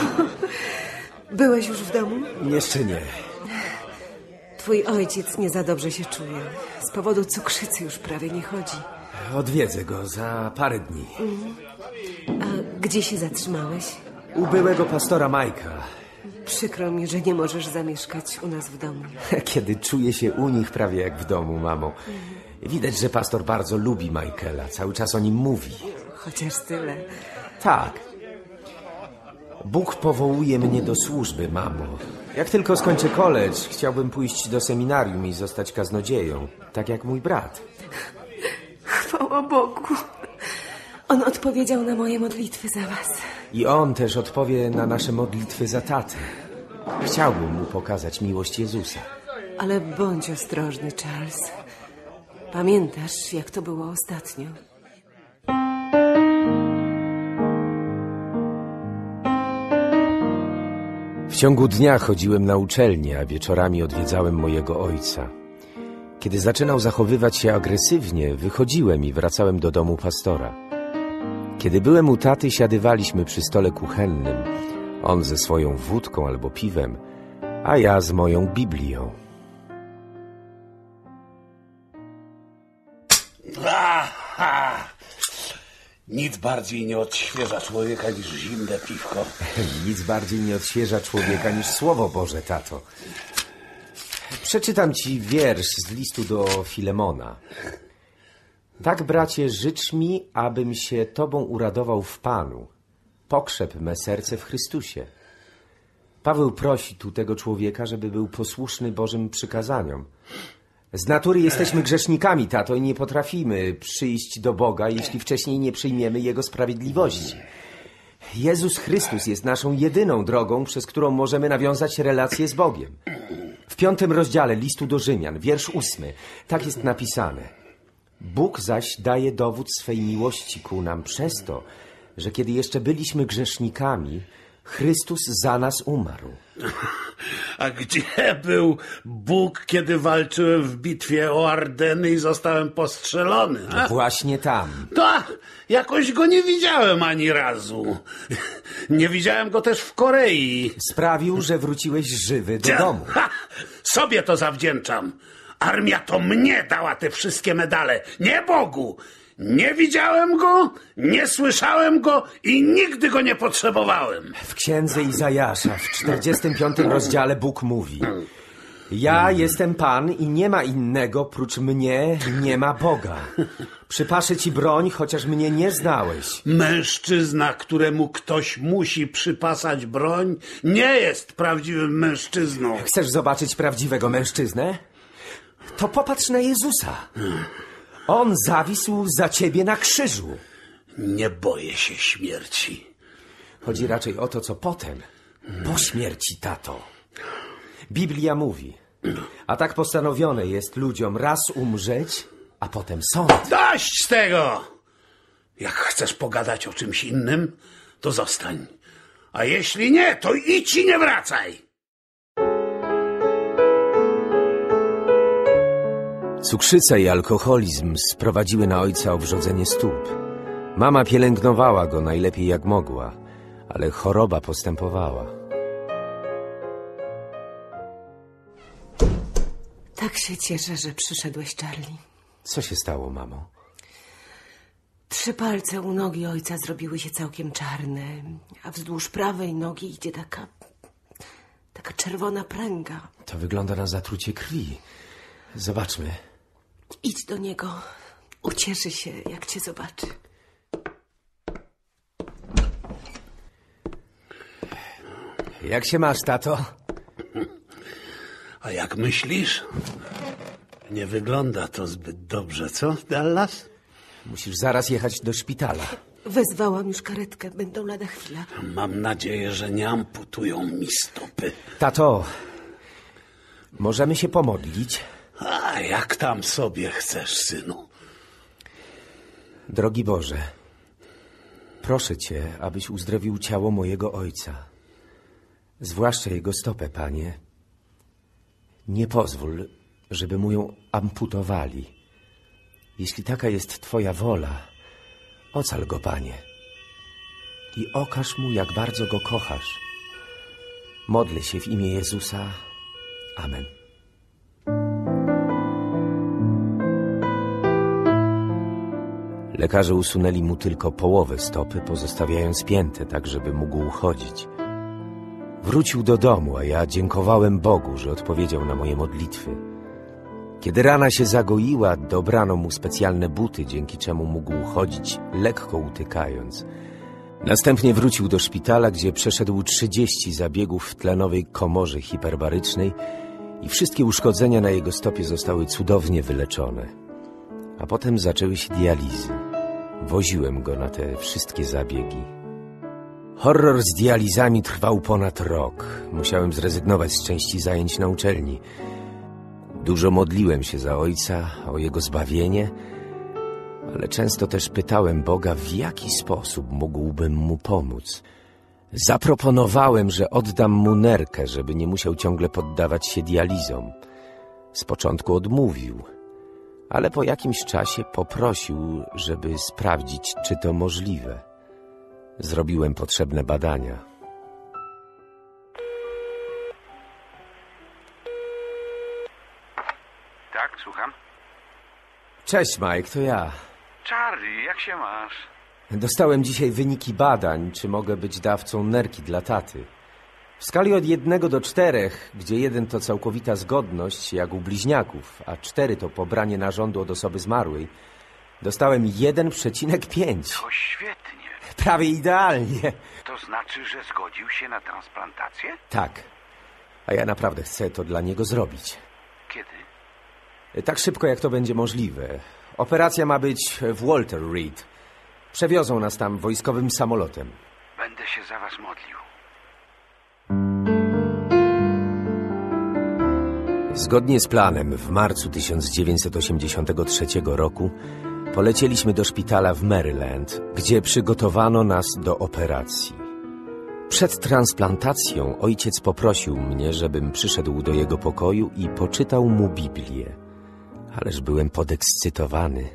Byłeś już w domu? Jeszcze nie. Twój ojciec nie za dobrze się czuje. Z powodu cukrzycy już prawie nie chodzi. Odwiedzę go za parę dni. A gdzie się zatrzymałeś? U byłego pastora Majka. Przykro mi, że nie możesz zamieszkać u nas w domu. Kiedy czuję się u nich prawie jak w domu, mamo. Widać, że pastor bardzo lubi Michaela. Cały czas o nim mówi. Chociaż tyle. Tak. Bóg powołuje mnie do służby, mamo. Jak tylko skończę college, chciałbym pójść do seminarium i zostać kaznodzieją. Tak jak mój brat. Chwała Bogu. On odpowiedział na moje modlitwy za was. I on też odpowie na nasze modlitwy za tatę. Chciałbym mu pokazać miłość Jezusa. Ale bądź ostrożny, Charles. Pamiętasz, jak to było ostatnio? W ciągu dnia chodziłem na uczelnię, a wieczorami odwiedzałem mojego ojca. Kiedy zaczynał zachowywać się agresywnie, wychodziłem i wracałem do domu pastora. Kiedy byłem u taty, siadywaliśmy przy stole kuchennym. On ze swoją wódką albo piwem, a ja z moją Biblią. Aha! Nic bardziej nie odświeża człowieka niż zimne piwko. Nic bardziej nie odświeża człowieka niż Słowo Boże, tato. Przeczytam ci wiersz z listu do Filemona. Tak, bracie, życz mi, abym się tobą uradował w Panu. Pokrzep me serce w Chrystusie. Paweł prosi tu tego człowieka, żeby był posłuszny Bożym przykazaniom. Z natury jesteśmy grzesznikami, tato, i nie potrafimy przyjść do Boga, jeśli wcześniej nie przyjmiemy Jego sprawiedliwości. Jezus Chrystus jest naszą jedyną drogą, przez którą możemy nawiązać relacje z Bogiem. W 5. rozdziale listu do Rzymian, wiersz 8, tak jest napisane. Bóg zaś daje dowód swej miłości ku nam przez to, że kiedy jeszcze byliśmy grzesznikami, Chrystus za nas umarł. A gdzie był Bóg, kiedy walczyłem w bitwie o Ardeny i zostałem postrzelony? A? Właśnie tam. To jakoś go nie widziałem ani razu. Nie widziałem go też w Korei. Sprawił, że wróciłeś żywy do domu. Ha! Sobie to zawdzięczam. Armia to mnie dała te wszystkie medale, nie Bogu. Nie widziałem go, nie słyszałem go i nigdy go nie potrzebowałem. W księdze Izajasza, w 45. rozdziale Bóg mówi: ja jestem Pan i nie ma innego, prócz mnie nie ma Boga. Przypaszę ci broń, chociaż mnie nie znałeś. Mężczyzna, któremu ktoś musi przypasać broń, nie jest prawdziwym mężczyzną. Chcesz zobaczyć prawdziwego mężczyznę? To popatrz na Jezusa. On zawisł za ciebie na krzyżu. Nie boję się śmierci. Chodzi raczej o to, co potem, po śmierci, tato. Biblia mówi, a tak postanowione jest ludziom raz umrzeć, a potem sąd. Dość z tego! Jak chcesz pogadać o czymś innym, to zostań. A jeśli nie, to idź i nie wracaj. Cukrzyca i alkoholizm sprowadziły na ojca obwrodzenie stóp. Mama pielęgnowała go najlepiej jak mogła, ale choroba postępowała. Tak się cieszę, że przyszedłeś, Charlie. Co się stało, mamo? 3 palce u nogi ojca zrobiły się całkiem czarne, a wzdłuż prawej nogi idzie taka czerwona pręga. To wygląda na zatrucie krwi. Zobaczmy. Idź do niego. Ucieszy się, jak cię zobaczy. Jak się masz, tato? A jak myślisz? Nie wygląda to zbyt dobrze, co, Dallas? Musisz zaraz jechać do szpitala. Wezwałam już karetkę, będą lada chwila. Mam nadzieję, że nie amputują mi stopy. Tato, możemy się pomodlić? A jak tam sobie chcesz, synu? Drogi Boże, proszę Cię, abyś uzdrowił ciało mojego ojca. Zwłaszcza jego stopę, Panie. Nie pozwól, żeby mu ją amputowali. Jeśli taka jest Twoja wola, ocal go, Panie. I okaż mu, jak bardzo go kochasz. Modlę się w imię Jezusa. Amen. Lekarze usunęli mu tylko połowę stopy, pozostawiając piętę, tak żeby mógł chodzić. Wrócił do domu, a ja dziękowałem Bogu, że odpowiedział na moje modlitwy. Kiedy rana się zagoiła, dobrano mu specjalne buty, dzięki czemu mógł chodzić lekko utykając. Następnie wrócił do szpitala, gdzie przeszedł 30 zabiegów w tlenowej komorze hiperbarycznej i wszystkie uszkodzenia na jego stopie zostały cudownie wyleczone. A potem zaczęły się dializy. Woziłem go na te wszystkie zabiegi. Horror z dializami trwał ponad rok. Musiałem zrezygnować z części zajęć na uczelni. Dużo modliłem się za ojca, o jego zbawienie, ale często też pytałem Boga, w jaki sposób mógłbym mu pomóc. Zaproponowałem, że oddam mu nerkę, żeby nie musiał ciągle poddawać się dializom. Z początku odmówił, ale po jakimś czasie poprosił, żeby sprawdzić, czy to możliwe. Zrobiłem potrzebne badania. Tak, słucham? Cześć, Mike, to ja. Charlie, jak się masz? Dostałem dzisiaj wyniki badań, czy mogę być dawcą nerki dla taty. W skali od 1 do 4, gdzie 1 to całkowita zgodność, jak u bliźniaków, a 4 to pobranie narządu od osoby zmarłej, dostałem 1,5. To świetnie. Prawie idealnie. To znaczy, że zgodził się na transplantację? Tak. A ja naprawdę chcę to dla niego zrobić. Kiedy? Tak szybko, jak to będzie możliwe. Operacja ma być w Walter Reed. Przewiozą nas tam wojskowym samolotem. Będę się za was modlił. Zgodnie z planem w marcu 1983 roku polecieliśmy do szpitala w Maryland, gdzie przygotowano nas do operacji. Przed transplantacją ojciec poprosił mnie, żebym przyszedł do jego pokoju i poczytał mu Biblię. Ależ byłem podekscytowany.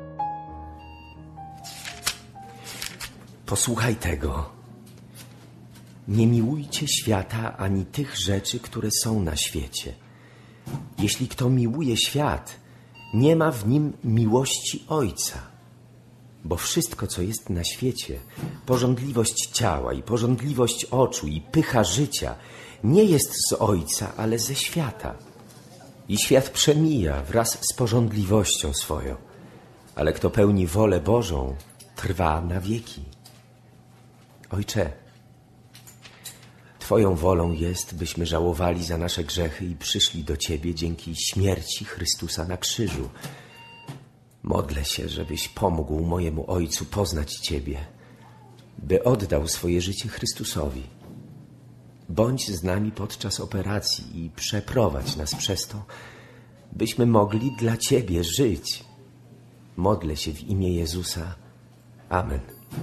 Posłuchaj tego. Nie miłujcie świata ani tych rzeczy, które są na świecie. Jeśli kto miłuje świat, nie ma w nim miłości Ojca. Bo wszystko, co jest na świecie, pożądliwość ciała i pożądliwość oczu i pycha życia, nie jest z Ojca, ale ze świata. I świat przemija wraz z pożądliwością swoją, ale kto pełni wolę Bożą, trwa na wieki. Ojcze, Twoją wolą jest, byśmy żałowali za nasze grzechy i przyszli do Ciebie dzięki śmierci Chrystusa na krzyżu. Modlę się, żebyś pomógł mojemu Ojcu poznać Ciebie, by oddał swoje życie Chrystusowi. Bądź z nami podczas operacji i przeprowadź nas przez to, byśmy mogli dla Ciebie żyć. Modlę się w imię Jezusa. Amen.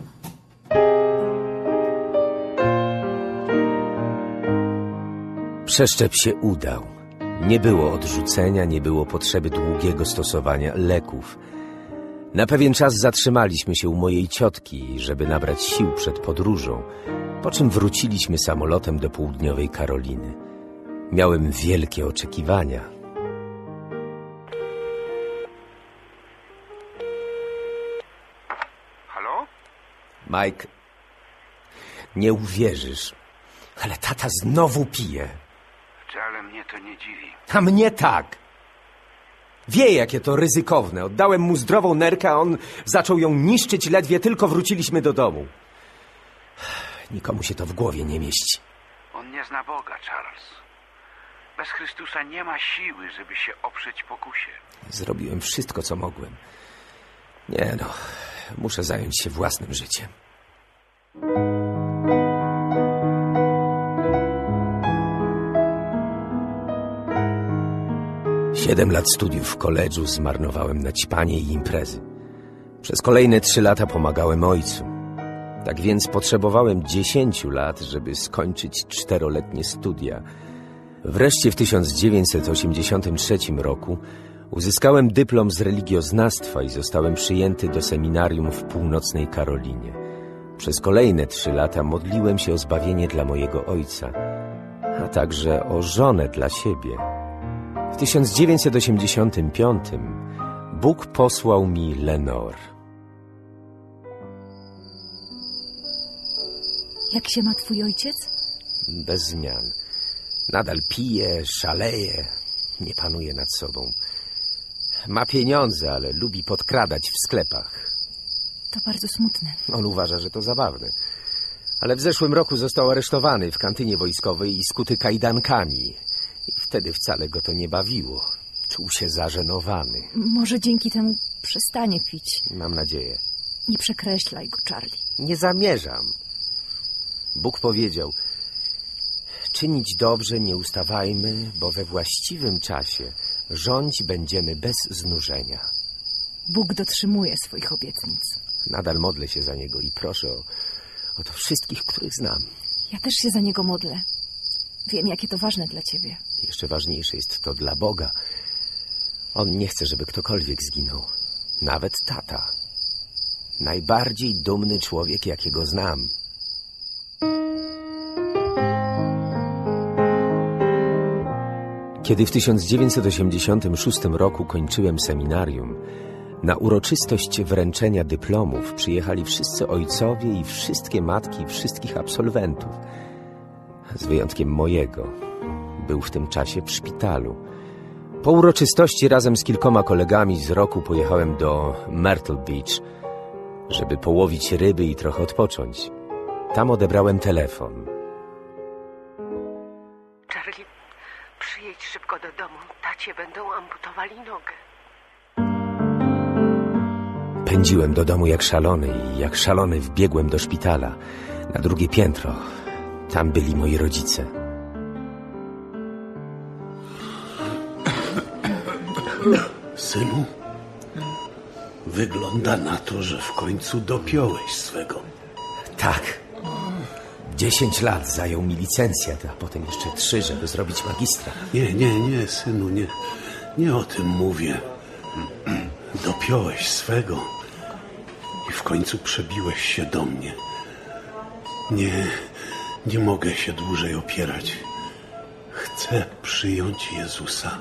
Przeszczep się udał. Nie było odrzucenia, nie było potrzeby długiego stosowania leków. Na pewien czas zatrzymaliśmy się u mojej ciotki, żeby nabrać sił przed podróżą, po czym wróciliśmy samolotem do południowej Karoliny. Miałem wielkie oczekiwania. Halo? Mike, nie uwierzysz, ale tata znowu pije. Ale mnie to nie dziwi. A mnie tak. Wie, jakie to ryzykowne. Oddałem mu zdrową nerkę, a on zaczął ją niszczyć, ledwie tylko wróciliśmy do domu. Nikomu się to w głowie nie mieści. On nie zna Boga, Charles. Bez Chrystusa nie ma siły, żeby się oprzeć pokusie. Zrobiłem wszystko, co mogłem. Nie no, muszę zająć się własnym życiem. 7 lat studiów w koledżu zmarnowałem na ćpanie i imprezy. Przez kolejne 3 lata pomagałem ojcu. Tak więc potrzebowałem 10 lat, żeby skończyć 4-letnie studia. Wreszcie w 1983 roku uzyskałem dyplom z religioznawstwa i zostałem przyjęty do seminarium w północnej Karolinie. Przez kolejne 3 lata modliłem się o zbawienie dla mojego ojca, a także o żonę dla siebie. W 1985 Bóg posłał mi Lenore. Jak się ma twój ojciec? Bez zmian. Nadal pije, szaleje, nie panuje nad sobą. Ma pieniądze, ale lubi podkradać w sklepach. To bardzo smutne. On uważa, że to zabawne. Ale w zeszłym roku został aresztowany w kantynie wojskowej i skuty kajdankami. I wtedy wcale go to nie bawiło. Czuł się zażenowany. Może dzięki temu przestanie pić. Mam nadzieję. Nie przekreślaj go, Charlie. Nie zamierzam. Bóg powiedział: czynić dobrze nie ustawajmy, bo we właściwym czasie rządzić będziemy bez znużenia. Bóg dotrzymuje swoich obietnic. Nadal modlę się za niego i proszę o to wszystkich, których znam. Ja też się za niego modlę. Wiem, jakie to ważne dla ciebie. Jeszcze ważniejsze jest to dla Boga. On nie chce, żeby ktokolwiek zginął. Nawet tata. Najbardziej dumny człowiek, jakiego znam. Kiedy w 1986 roku kończyłem seminarium, na uroczystość wręczenia dyplomów przyjechali wszyscy ojcowie i wszystkie matki wszystkich absolwentów. Z wyjątkiem mojego. Był w tym czasie w szpitalu. Po uroczystości razem z kilkoma kolegami z roku pojechałem do Myrtle Beach, żeby połowić ryby i trochę odpocząć. Tam odebrałem telefon. Charlie, przyjedź szybko do domu. Tacie będą amputowali nogę. Pędziłem do domu jak szalony i jak szalony wbiegłem do szpitala, na drugie piętro. Tam byli moi rodzice. Synu, wygląda na to, że w końcu dopiąłeś swego. Tak. 10 lat zajął mi licencjat, a potem jeszcze 3, żeby zrobić magistra. Nie, synu, nie. Nie o tym mówię. Dopiąłeś swego i w końcu przebiłeś się do mnie. Nie mogę się dłużej opierać. Chcę przyjąć Jezusa.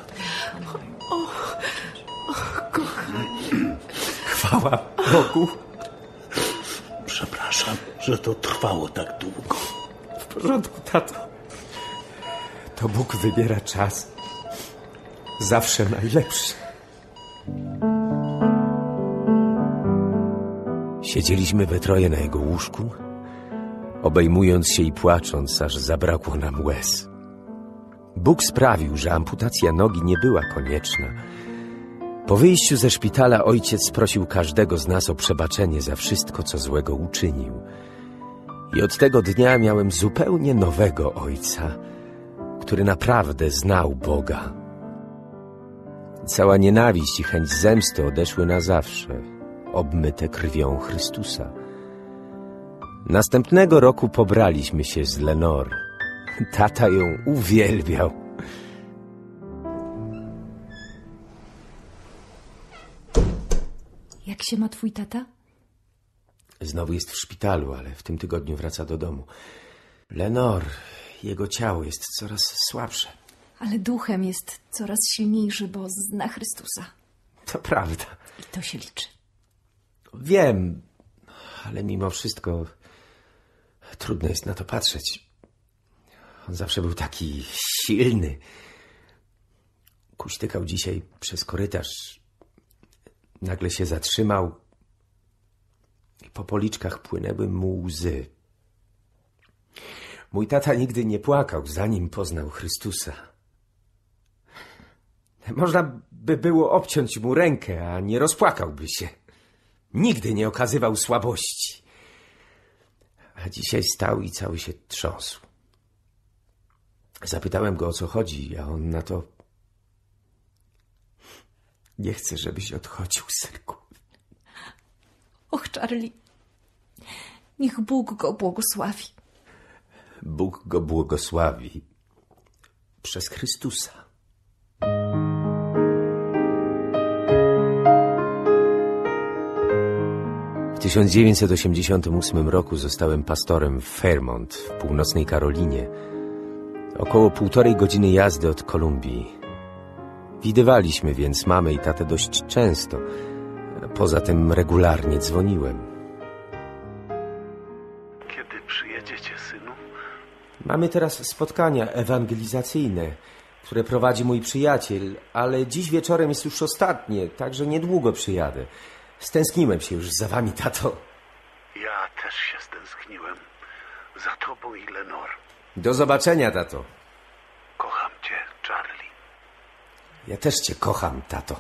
Chwała Bogu. Przepraszam, że to trwało tak długo. W porządku, tato. To Bóg wybiera czas. Zawsze najlepszy. Siedzieliśmy we troje na jego łóżku, obejmując się i płacząc, aż zabrakło nam łez. Bóg sprawił, że amputacja nogi nie była konieczna. Po wyjściu ze szpitala ojciec prosił każdego z nas o przebaczenie za wszystko, co złego uczynił. I od tego dnia miałem zupełnie nowego ojca, który naprawdę znał Boga. Cała nienawiść i chęć zemsty odeszły na zawsze, obmyte krwią Chrystusa. Następnego roku pobraliśmy się z Lenore. Tata ją uwielbiał. Jak się ma twój tata? Znowu jest w szpitalu, ale w tym tygodniu wraca do domu. Lenore, jego ciało jest coraz słabsze. Ale duchem jest coraz silniejszy, bo zna Chrystusa. To prawda. I to się liczy. Wiem, ale mimo wszystko trudno jest na to patrzeć. On zawsze był taki silny. Kuśtykał dzisiaj przez korytarz. Nagle się zatrzymał i po policzkach płynęły mu łzy. Mój tata nigdy nie płakał, zanim poznał Chrystusa. Można by było obciąć mu rękę, a nie rozpłakałby się. Nigdy nie okazywał słabości. A dzisiaj stał i cały się trząsł. Zapytałem go, o co chodzi, a on na to: nie chcę, żebyś odchodził, synku. Och, Charlie, niech Bóg go błogosławi. Bóg go błogosławi przez Chrystusa. W 1988 roku zostałem pastorem w Fairmont w północnej Karolinie, około 1,5 godziny jazdy od Kolumbii. Widywaliśmy więc mamę i tatę dość często. Poza tym regularnie dzwoniłem. Kiedy przyjedziecie, synu? Mamy teraz spotkania ewangelizacyjne. które prowadzi mój przyjaciel, ale dziś wieczorem jest już ostatnie, także niedługo przyjadę. Stęskniłem się już za wami, tato. Ja też się stęskniłem za tobą i Lenore. Do zobaczenia, tato. Kocham cię, Charlie. Ja też cię kocham, tato.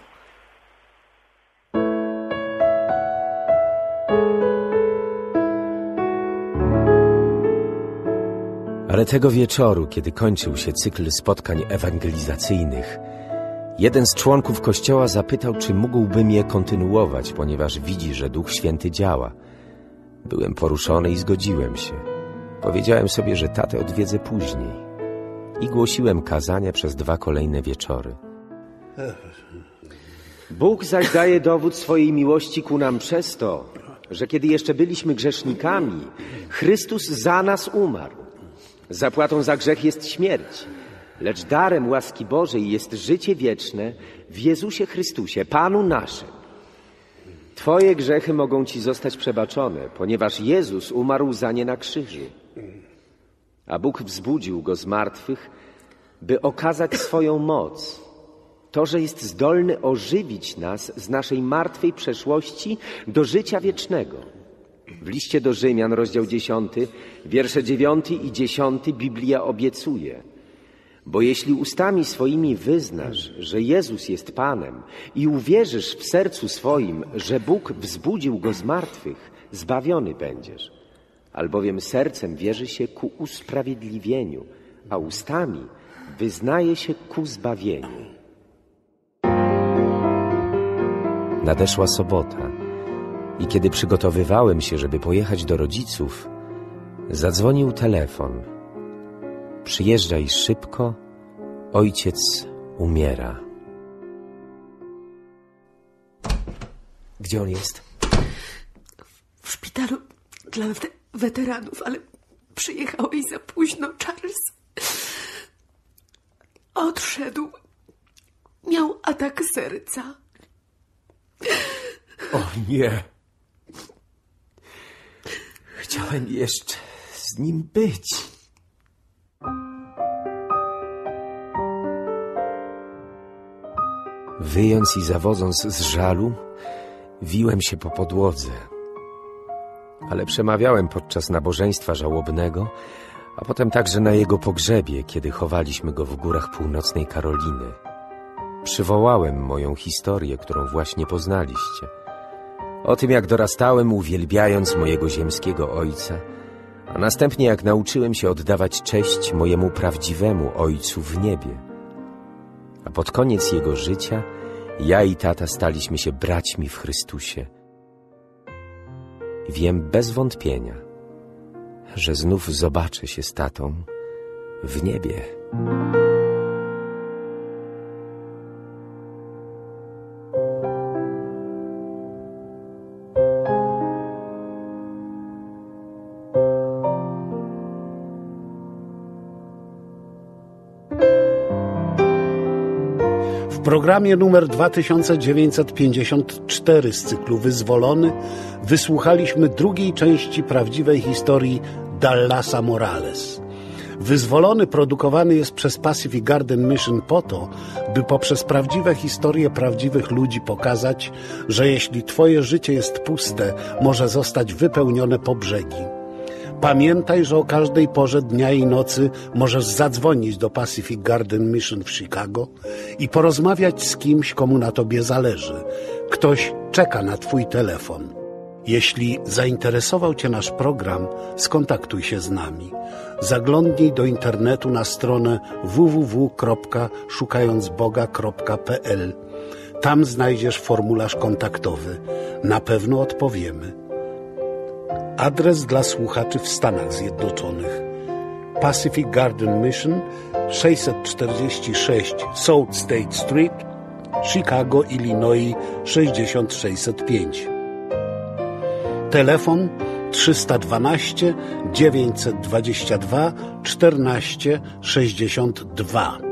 Ale tego wieczoru, kiedy kończył się cykl spotkań ewangelizacyjnych, jeden z członków kościoła zapytał, czy mógłbym je kontynuować, ponieważ widzi, że Duch Święty działa. Byłem poruszony i zgodziłem się. Powiedziałem sobie, że tatę odwiedzę później. I głosiłem kazania przez 2 kolejne wieczory. Bóg zaś daje dowód swojej miłości ku nam przez to, że kiedy jeszcze byliśmy grzesznikami, Chrystus za nas umarł. Zapłatą za grzech jest śmierć, lecz darem łaski Bożej jest życie wieczne w Jezusie Chrystusie, Panu naszym. Twoje grzechy mogą ci zostać przebaczone, ponieważ Jezus umarł za nie na krzyżu. A Bóg wzbudził Go z martwych, by okazać swoją moc. To, że jest zdolny ożywić nas z naszej martwej przeszłości do życia wiecznego. W liście do Rzymian, rozdział 10, wiersze 9 i 10 Biblia obiecuje: bo jeśli ustami swoimi wyznasz, że Jezus jest Panem i uwierzysz w sercu swoim, że Bóg wzbudził Go z martwych, zbawiony będziesz. Albowiem sercem wierzy się ku usprawiedliwieniu, a ustami wyznaje się ku zbawieniu. Nadeszła sobota i kiedy przygotowywałem się, żeby pojechać do rodziców, zadzwonił telefon. Przyjeżdżaj szybko, ojciec umiera. Gdzie on jest? W szpitalu dla weteranów, ale przyjechałeś za późno, Charles. Odszedł. Miał atak serca. O nie! Chciałem jeszcze z nim być. Wyjąc i zawodząc z żalu, wiłem się po podłodze. Ale przemawiałem podczas nabożeństwa żałobnego, a potem także na jego pogrzebie, kiedy chowaliśmy go w górach północnej Karoliny. Przywołałem moją historię, którą właśnie poznaliście. O tym, jak dorastałem, uwielbiając mojego ziemskiego ojca, a następnie jak nauczyłem się oddawać cześć mojemu prawdziwemu Ojcu w niebie. A pod koniec jego życia ja i tata staliśmy się braćmi w Chrystusie. Wiem bez wątpienia, że znów zobaczę się z tatą w niebie. W programie numer 2954 z cyklu Wyzwolony wysłuchaliśmy drugiej części prawdziwej historii Dallasa Morales. Wyzwolony produkowany jest przez Pacific Garden Mission po to, by poprzez prawdziwe historie prawdziwych ludzi pokazać, że jeśli twoje życie jest puste, może zostać wypełnione po brzegi. Pamiętaj, że o każdej porze dnia i nocy możesz zadzwonić do Pacific Garden Mission w Chicago i porozmawiać z kimś, komu na tobie zależy. Ktoś czeka na twój telefon. Jeśli zainteresował cię nasz program, skontaktuj się z nami. Zaglądnij do internetu na stronę www.szukającboga.pl. Tam znajdziesz formularz kontaktowy. Na pewno odpowiemy. Adres dla słuchaczy w Stanach Zjednoczonych: Pacific Garden Mission, 646 South State Street, Chicago, Illinois 60605. Telefon 312 922 14 62.